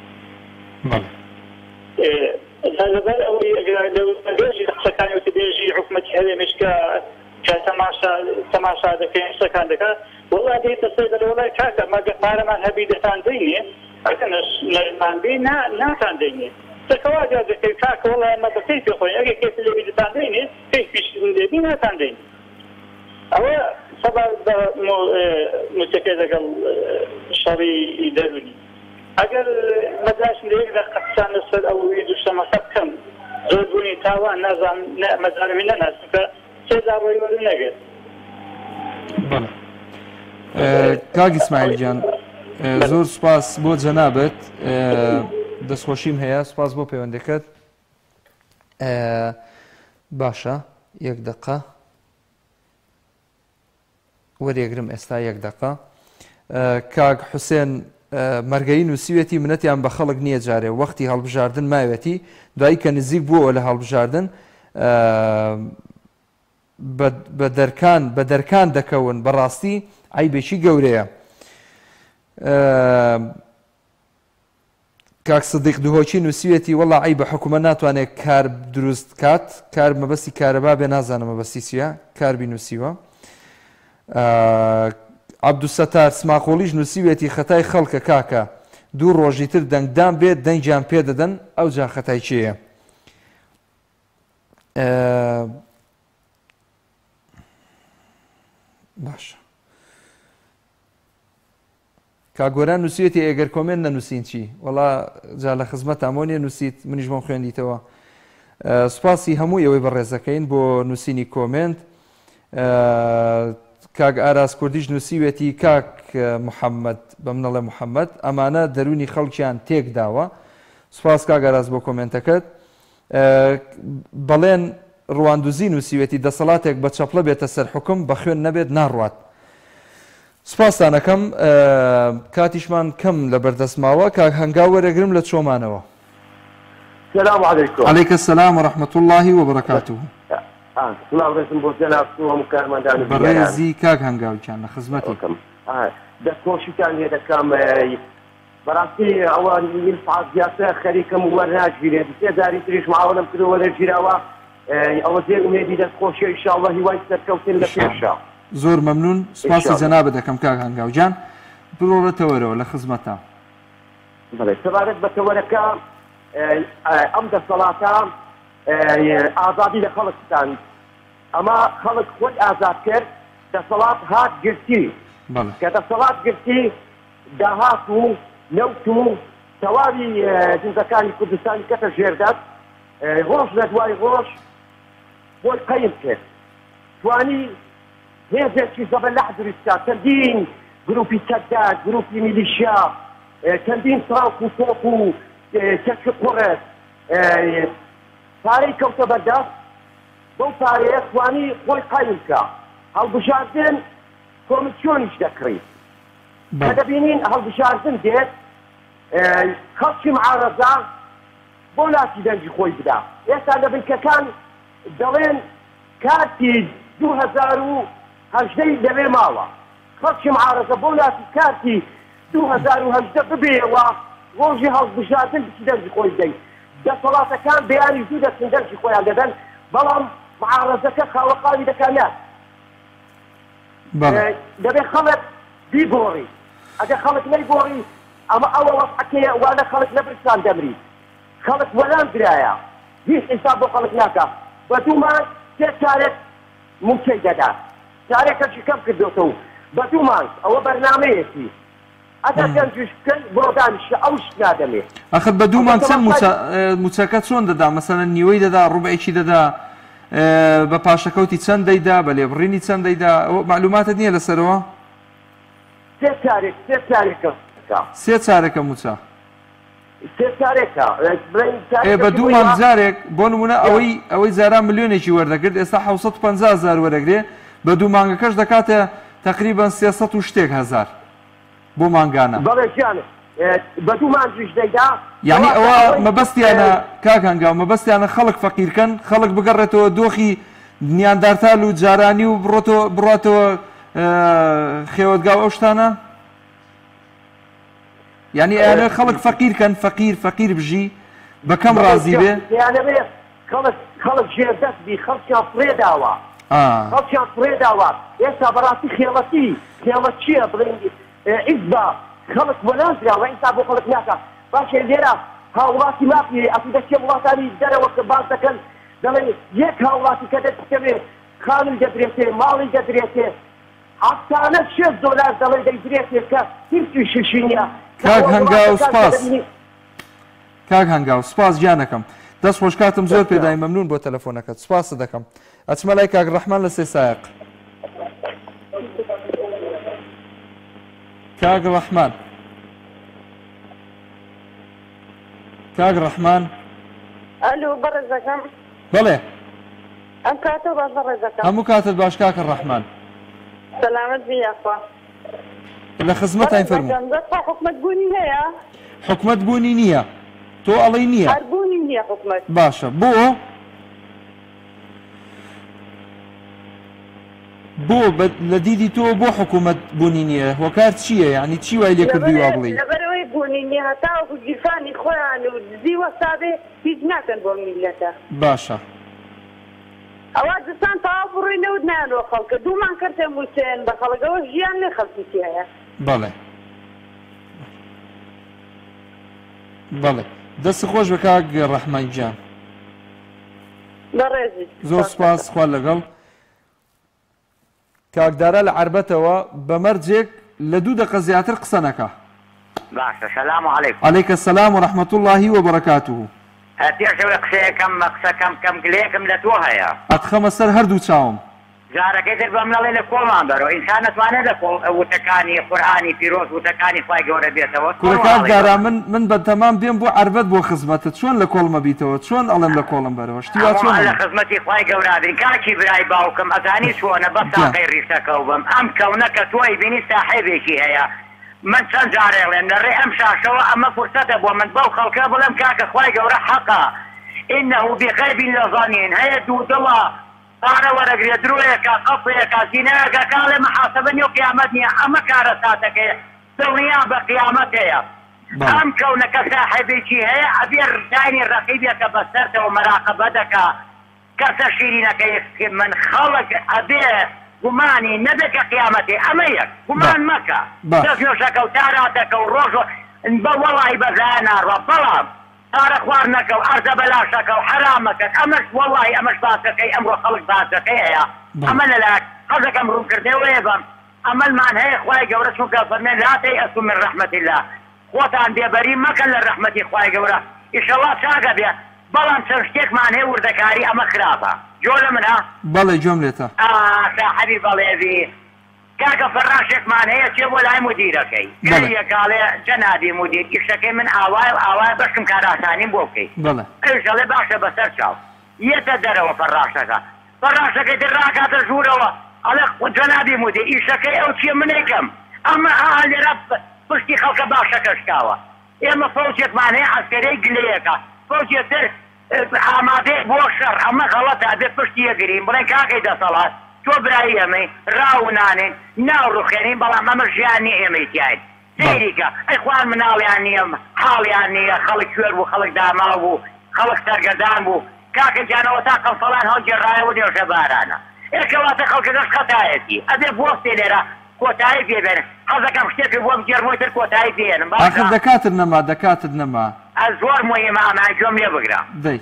لەبەر ئەوەی لەبێژی قسەکانی وتی بێژی حکومەتی هەرێمیش کە کە تەماشا دەکەین شتەکان دەکات وەڵا دێتە سەر دەرە وەڵای کاکە مەگە پارەمان هەبی دەتان دەینێ ئەگەر نەرمان بێ ناتان دەینێ شتەکەوا جار دەکەی کاکە وەڵای ئەمە بەکەی پێخۆین ئەگەر کەیفی لێبی دەتان دەینێ کەیف پیشتن لێبی ناتان دەین ئەوە سەبار بە موسیقی لەگەڵ شەڕی دەرونی ئەگەر مەداشم لە یەک دەقە قسان لەسەر ئەوەی دووشەمەکە بکەم زۆر بوونی تاوان نازان مەزانمی نەناسم کە سێدا ڕۆی وەرو نەگێت کاک ئیسماعیل گیان زۆر سوپاس بۆ جەنابەت دەستخۆشیم هەیە سوپاس بۆ پەیوەندەکەت باشە یەک دەقە وەرێگرم ئێستا یەک دەقە کاک حوسێن مەرگەی نووسیوێتی منەتیان بە خەڵک نییە جارێ وەختی هەڵبژاردن ماوێتی دوایی کە نزیک بووەوە لە هەڵبژاردن بە دەرکان بە دەرکان دەکەون بەڕاستی عیبێکی گەورەیە کاک سدیق دوهۆکی نووسیوێتی وەڵا عیبە حکومە ناتوانێت کار دروست کات کار مەبەستی کارەبا بێ نازانم مەبەستی چییە کاربی نووسیوە عەبدوسەتار سماقۆڵیش نووسیوێتی خەتای خەڵکە کاکە دوو ڕۆژی تر دەنگدان بێت دەنگیان پێ دەدەن ئەو جا خەتای چییە باشە کاگۆران نووسیوێتی ئەگەر کۆمنت نەنووسین چی وەڵا جا لە خزمەت ئامۆنیە نووسیت منیش بۆم خوێندیتەوە سوپاسی هەموو ئەوەی بەڕێزەکەین بۆ نووسینی کۆمنت کاک ئاراس کوردیش نووسیوێتی کاک محەممەد بە منەڵێ محەممەد ئەمانە دەرونی خەڵکیان تێک داوە سوپاس کاک ئاراس بۆ کۆمنتەکەت بەڵێن ڕواندوزی نووسیوێتی دەسەڵاتێک بە چەپڵە بێتە سەر حکم بە خوێن نەبێت ناڕوات سوپاسانەکەم کاتیشمان کەم لە بەردەستماوە کاک هەنگاو وەرەگرم لە چۆمانەوە السلام عليكم عليك السلام ورحمة الله وبركاته سلام ڕێزم بۆ جەناب و هەموو کارمەندان بەڕێزی کاک هەنگاویان لە خزمەتێکم دەستخۆشیتان لێ دەکەم بەڕاستی ئەوە نیل سعات زیاتر خەریکەم وەرناگیرێ سێ جاری تریش معاونم کردەوە لەگیراوە ئەوە زێ ئومێدی دەستخۆشی ئینشاءالله هیوای سەرکەوتن لە پێشە. زۆر مەمنون سپاسی جەنابە دەکەم کاک هەنگاوجان بڕۆڕێتەوەرەوە لە خزمەتە. بەڵێ سەبارەت بە تەوەرەکە ئەم دەسەڵاتە ئازادی لە خەڵکتان ئەمە خەڵک خۆی ئازاد کرد دەسەڵات هات گرتی کە دەسەڵات گرتی داهات و نەوت و تەواوی جوزەکانی کوردستانی کەتە ژێردەست ڕۆژ لە دوای ڕۆژ بۆی قەیم کرد توانی هێزێکی زەبەلەح دروستکە چەندین گروپی سەداد گروپی میلیشیا چەندین ساڵک و تۆپ و چەچ قوڕس پارەی کەوتە بەردەست بەو پارەیە توانی خۆی قەیم بکە هەڵبژاردن کۆمیسیۆنیش دەکڕیت کە دەبینین هەڵبژاردن دێت خەڵکی معارەزە بۆ لاتی دەنگی خۆی بدا ئێستا لە بنکەکان دەڵێن کارتی دوو هەزار و هەژدەی دەبێ ماوە خەڵکی معارەزە بۆ لاتی کارتی دوو هەزار و هەژدە ببێەوە ڕۆژی هەڵبژاردن بچی دەنگی خۆی بدەیت دەسەڵاتەکان بەیانی دوو دەچن دەنگی خۆیان دەدەن بەڵام معارەزەکە خاوەقاوی دەکانات دەبێ خەڵک بیگۆڕی ئەگە خەڵک نەیگۆڕی ئەمە ئەوە وەسعەکەیە وانە خەڵک لەبرستان دەمری خەڵک وەلام درایە هیچ حساب بۆ خەڵک ناکات بە دوو مانگ سێ چارێک موچەی دەدات چارێکەشی کەم کردوتەوە بە دوو مانگ ئەوە بەرنامەیەکی ئەگەر دەنجش بکەن بۆ دانیشتە ئەوش نادەمێت ئەخت بە دوو مانگ چەند موچەکە چۆن دەدا مەسەڵەن نیوەی دەدا ڕوبعێکی دەدا بە پاشەکەوتی چەند دەیدا بە لێبڕینی چەند دەیدا معلوماتت نییە لەسەرەوە سێ چارێک سێ چارێکە سێ چارێکە موچە سێ چارێکە بە دوو مانگ جارێک بۆ نمونە ئەوەی ئەوەی زاران ملیۆنێکی وەردەگرت ئێستا حەوسەد و پەنجا هەزار وەرەگرێ بە دوو مانگەکەش دەکاتە تقریبان سێسەد و شتێک هەزار بۆ مانگانە بەڵێ گیانە بە دوو مانگیش دەیدا یعنی ئەوە مەبەستیانە کاک هەنگاو مەبەستیانە خەڵک فەقیرکەن خەڵک بگەڕێتەوە دۆخی دنیاندارتال و جارانی و بڕاتەوە خێوەتگاو ئەو شتانە یعنی ئەیانە خەڵک فەقیرکەن فەقیر فەقیر بژی بەکەم ڕازی بێ خەڵک ژێردەست بی خەڵکیان فڕێداوە خەڵکیان فڕێداوە ئێستا بەڕاستی خێڵەتی خێڵەت چییە بڵێن ئیزبا خەڵک وەلازراوە ئینسا بۆ خەڵک ناکات باشێ لێرە هاوڵاتی مافی ئەفیدەچێ وڵاتانی دەرەوە کە باز دەکەن دەڵێن یەک هاوڵاتی کە دەستکەوێ خانم دەدرێتێ ماڵی دەدرێتێ هەفتانە شێست دۆلار دەڵێ دەیدرێتێ کە هیچی شیشی نییە کاک هەنگاو سپاس کاک هەنگاو سپاس گیانەکەم دەست خۆش کاتم زۆر پێدای مەمنون بۆ تەلەفۆنەکەت سپاس دەکەم ئەچمە لای کاک ڕەحمان لە سێ سایق کاک ڕەحمان کاک ڕەحمان ئەلو بەڕێزەکەم بەڵێ ئەم کاتە باش بەڕێزەکەم هەموو کاتت باش کاکە ڕەحمان سەلامەت بیاخوا لە خزمەتان فەرموو حکومەت بوونی هەیە حکومەت بوونی نییە تۆ ئەڵەی نییە هەربوونی نییە حکومەت باشە بۆ بۆ لە دیدی تۆ بۆ حکومەت بوونی نییە هۆکار چییە یعنی چی وای لێ کردی وا بڵێ لەبەرەوەی بوونی نییە هەتاوەکو گیرفانی خۆیان و دزی وەستادێ هیچ ناکەن بۆ میلەتە باشە ئەوە دستان تەواو بڕووی نەوت نایانەوە خەڵکە دوومان کردێ موچێن بە خەڵکەوە ژیان لێ خەڵکی هەیە بەڵێ بەڵێ دەستی خۆش بە کاک ڕەحمان گیان بەڕێزی زۆر سپاس خوا لەگەڵ کاکدارە لە عربەتەوە بەمەرجێک لە دوو دقە زیاتر قسە نەکە باشە سەلام عەلەیکم عەلەیکە سەلام و ڕەحمەتوڵڵاهی وبەرەکاتوه پێشەوەی قسەیەکەم قسەکەم کەم گلەیەکم لە تۆ هەیە ئەتخەمە سەر هەردوو چاوم جارەکەی تر بەم نەڵێ لە کۆڵمان بەرەوە ئینسان نەتوانێت لە کۆڵ وتەکانی قورئانی پیرۆز وتەکانی خوای گەورە بێتەوە کوڕکاکدارا من من بە تەمام بێم بۆ عربەت بۆ خزمەتت چۆن لە کۆڵمە بیتەوە چۆن ئەڵێم لە کۆڵم بەرەوە شتی وا چۆن لە خزمەتی خوای گەورە بین کاکی برای باوکم ئەزانی چۆنە بە ساقەی ڕیشەکە بم ئەم کەونەکە تۆی بینی ساحێبێکی هەیە من چەند جارێڵێن لەڕێ ئەم شاشەوە ئەمە فرسەتە بۆ من بەو خەڵکە بڵێم کاکە خوای گەورە حەقا إنه بغيب لظنين هي دودڵە پارە وەرەگرێ درۆیەکە قەفەیەکە زینایەکە کاڵێ محاسبە نیە و قیامەت نییە ئەمە کارە ساتەکەیە دڵنیا بە قیامەت هەیە ئەم کەونەکە ساحێبێکی هەیە ئەبێ ڕزانی ڕەقیبێکە بەسەرتەوە مەراقەبە دەکا کەسە شیرینەکەی من خەڵک ئەبێ گومانی نەبێت کە قیامەتێ ئەمە یەک گومان مەکە دەستنوێشەکە و تاراتەکە و ڕۆژ بە وەڵی بەزای ناڕوە بەڵام تارە خوار نەکە و ئەرزە بەلاشەکە و حرامەکە ئەمەش وەڵی ئەمەش باسەکەی ئەمڕۆ خەڵک باسەکەی هەیە ئەمە لەلاک خەڵکەکەم ڕوونکردەوەیە بەم ئەمەلمان هەیە خوای گەورە چونکە فەرمێن لا تەیئەسوا من ڕەحمەت الله خۆتان بێبەری مەکەن لە ڕەحمەتی خوای گەورە ئیشەڵا چاکە بێ بەڵام چەند شتێکمان هەیە وردەکاری ئەمە خراپە جۆرە منە بەڵێ جۆم لێتە ساحەبی بەڵێوی کاکە فەراشێکمان هەیە چێ بۆ لای مدیرەکەی یەکاڵێ جەنابی مدیر ئیشەکەی من ئاوای و ئاوای بەشم کاراسانیم بۆ بکەیت ئەوشەڵێ باشە بەسەر چاو یەتە دەرەوە فەراشەکە فەراشەکەی تر ڕاکاتە ژوورەوە ئەڵێ جەنابی مدیر ئیشەکەی ئەو چیە منێکم ئەمە ئا لێرە پشتی خەڵکە باشەکە شکاوە ئێمە فەوجێکمان هەیە عەسکەرەی گلەیەکە فەوجێتر ئامادەی بۆ شەڕ ئەمە غەڵەتە ئەبێ پشتی یەگرین بڵێن کاکەی دەسەڵات تۆ برایی ئەمەی ڕاونانێن ناوڕوخێنین بەڵام ئەمە ژیانی ئێمەی تیاین سەیریکە ئەی خوان مناڵیان نییە حاڵیان نییە خەڵک کوێر بوو خەڵک داما بوو خەڵک سەرگەردان بوو کاکە جانەوە تا قەڵفەڵان هەڵگێڕایەوە نێوشە بارانە ئێکەواتە خەڵکە دەست خەتایەتی ئەبێ بۆستێ لێرە کۆتایی پێبێن حەزەکەم شتێکی بۆم گێڕمۆی تر کۆتایی پێێنم آخر دەکاتت نەما دەکاتت نەما زۆر مهمە ئەمان جۆم لێ بگرە دەی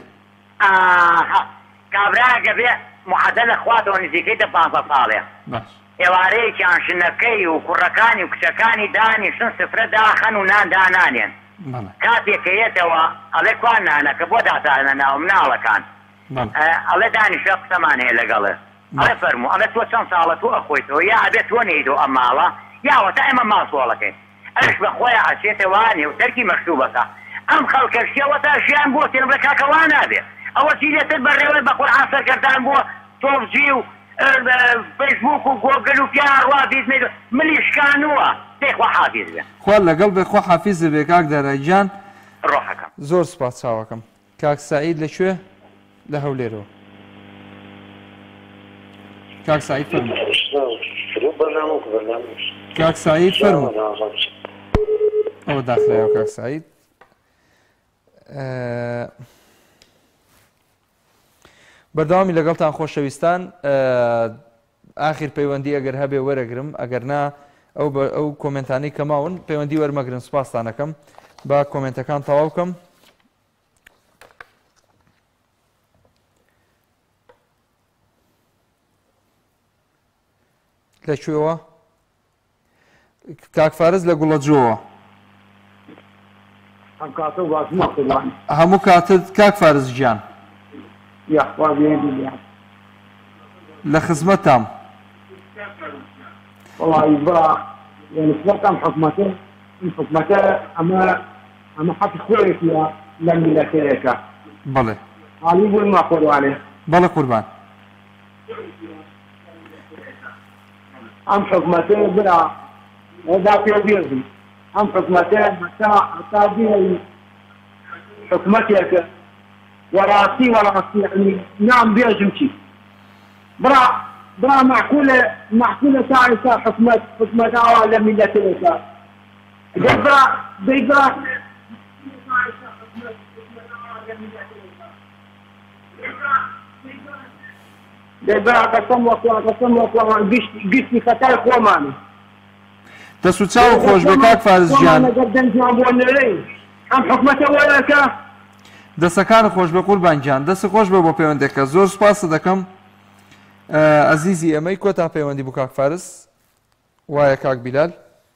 کابراگە بێ معادلە خواتەوە نزیکەی دە پانزە ساڵێ ئێوارەیەکیان ژنەکەی و کوڕەکانی و کچەکانی دانیشتن سفرە داخەن و نان دانانێن کاتێکەیەتەوە ئەڵێ کوان نانەکە بۆ داتانە ناو مناڵەکان ئەڵێ دانیشتە قسەمان هەیە لەگەڵێ ئەڵێ فەرموو ئەڵێ تۆ چەند ساڵە تۆ ئەخۆیتەوە یا ئەبێت تۆ نەیدۆ ئەم ماڵە یاوەتا ئێمە ماسۆڵەکەین ئەش بەخۆیان ئەچێتەوانێ و تەرکی مەشروبەکە ئەم خەڵکەشتەوە تا ژیان بۆ تێن بە کاکەوان نابێ ئەوە چیلێتر بەڕێوەی بە قورئان سەرکەردان بۆ تۆڤجی و فەیسبووک و گۆگل و پیاڕوا بیزمێ ملی شکانووە تێخوا حافیز بێ خوا لەگەڵ بێ خوا حافیز بێ کاک دەرەجان ڕۆحەکەم زۆر سوپاس چاوەکەم کاک سعید لەکوێ لە هەولێرەوە کاک سعید فەرموو کاک سعید فەرموو ئەوە داخرایەوە کاک سعید بەردەوامی لەگەڵتان خۆشەویستان ئاخیر پەیوەندی ئەگەر هەبێ وەرەگرم ئەگەر نا ئەو ئەو کۆمنتانەی کەماون پەیوەندی وەرمەگرن سوپاستانەکەم با کۆمنتەکان تەواو بکەم لەکوێوە کاک فارز لە گوڵەجۆوە هەموو کاتت کاک فارز گیان لە خزمەتام نسبەتم حکومەتە حکومەتە ئەمە ئەمە حەقی خۆیەکیە لە میلەتەیەکە بەڵێ حاڵی بوون ماخۆوانێ بەڵێ قوربان ئەم حکومەتە برا دا پێ بێزم ئەم حکومەتە هەتا بێ حکومەتێکە وەڕاستی وەڕاستی نام بێژم چی برا برا معقولة معقولة ساعة حكمت حكمت على ملتها برا برا برا قسم وقوع قسم وقوع قشت قشت خطر قوماني دەست و چاو خۆش بێ کاک فارزجیان ئەم حکومەتە وەرەکە دەستەکان خۆش بە قوربانگیان دەست خۆش بە بۆ پەیوەندێکە زۆر سوپاس دەکەم عزیزی ئەمەی کۆتا پەیوەندی بوو کاک فارس وایە کاک بیلال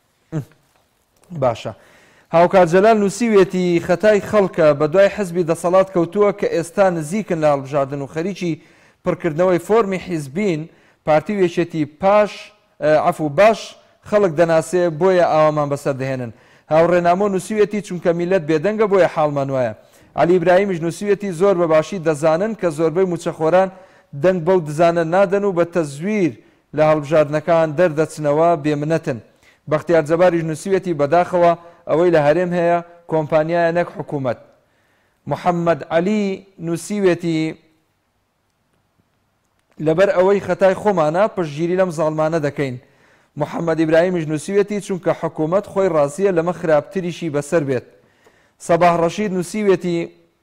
باشە هاوکات جەلال نووسیوێتی خەتای خەڵکە بە دوای حزبی دەسەڵات کەوتووە کە ئێستا نزیکن لە هەڵبژاردن و خەریکی پڕکردنەوەی فۆرمی حیزبین پارتی وێچێتی پاش عەفو باش خەڵک دەناسێ بۆیە ئاوامان بەسەر دەهێنن هاوڕێنامۆ نووسیوێتی چونکە میلەت بێدەنگە بۆیە حاڵمان وایە عەلی ئیبراهیمیش نووسیوێتی زۆر بەباشی دەزانن کە زۆربەی موچەخۆران دەنگ بەو دزانە نادەن و بە تەزویر لە هەڵبژاردنەکان دەردەچنەوە بێمنەتن بەختیار جەباریش نووسیوێتی بەداخەوە ئەوەی لە هەرێم هەیە کۆمپانیایە نەک حکوومەت محەممەد عەلی نووسیوێتی لەبەر ئەوەی خەتای خۆمانە پشتگیری لەم زاڵمانە دەکەین. محەممەد ئیبراهیمیش نووسیوێتی چونکە حکوومەت خۆی ڕازیە لەمە خراپتریشی بەسەر بێت. سەباح ڕەشید نووسیوێتی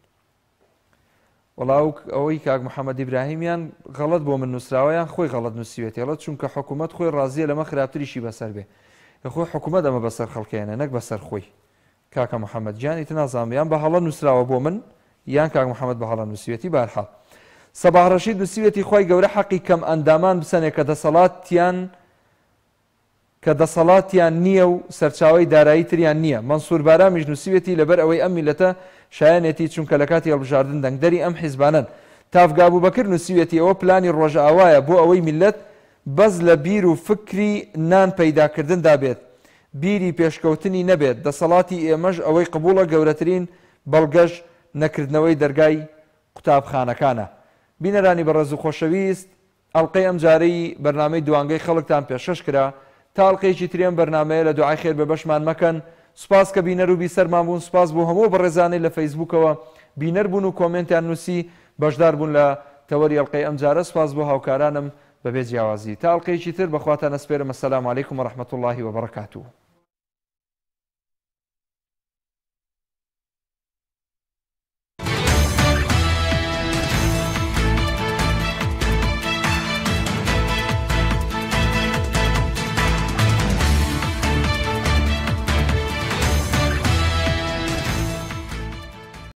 وەڵاو ئەوەی کاک محەممەد ئیبراهیمیان غەڵەت بۆ من نووسراوەیان خۆی غەڵەت نووسیوێتی هەڵەت چونکە حکوومەت خۆی ڕازیە لەمە خراپتریشی بەسەر بێ. خۆی حکوومەت ئەمە بەسەر خەڵکیانە نەک بەسەر خۆی. کاکە محەممەد گیانی تنازانیان بە هەڵە نووسراوە بۆ من یان کاک محەممەد بە هەڵە نووسیوێتی بارحاڵ. سەباح ڕەشید نووسیوێتی خۆی گەورە حەقی کەم ئەندامان بسەنێ کە دەسەڵاتیان کە دەسەڵاتیان نییە و سەرچاوی دارایی تریان نییە. مەنسوور بارامیش نووسیوێتی لەبەر ئەوەی ئەم میلەتە شایەنێتی چونکە لە کاتی هەڵبژاردن دەنگدەری ئەم حیزبانن. تافگابوو بەکر نووسیوێتی ئەوە پلانی ڕۆژئاوایە بۆ ئەوەی میلەت بەس لە بیر و فکری نان پەیداکردندا بێت، بیری پێشکەوتنی نەبێت. دەسەڵاتی ئێمەش ئەوەی قبوڵە گەورەترین بەڵگەش نەکردنەوەی دەرگای قوتابخانەکانە. بینەرانی بەڕێز و خۆشەویست، ئەڵلقەی ئەم جارەی بەرنامەی دوانگەی خەڵکتان پێشەش کرا. تا ئەڵلقەیەکی ترێن بەرنامەیە لە دوعای خێر بە بەشمان مەکەن. سوپاس کە بینەر و بیسەرمان بوون، سوپاس بۆ هەموو بەڕێزانەی لە فەیسبووکەوە بینەر بوون و کۆمنتیان نووسی بەشدار بوون لە تەوەری ئەڵلقەی ئەم جارە. سوپاس بۆ هاوکارانم بەبێ جیاوازی. تا ئەڵلقەیەکی تر بەخواتان ئەسپێرم. ئەسەلام عەلەیکوم وەڕەحمەتوڵڵاهی وەبەڕەکاتوه.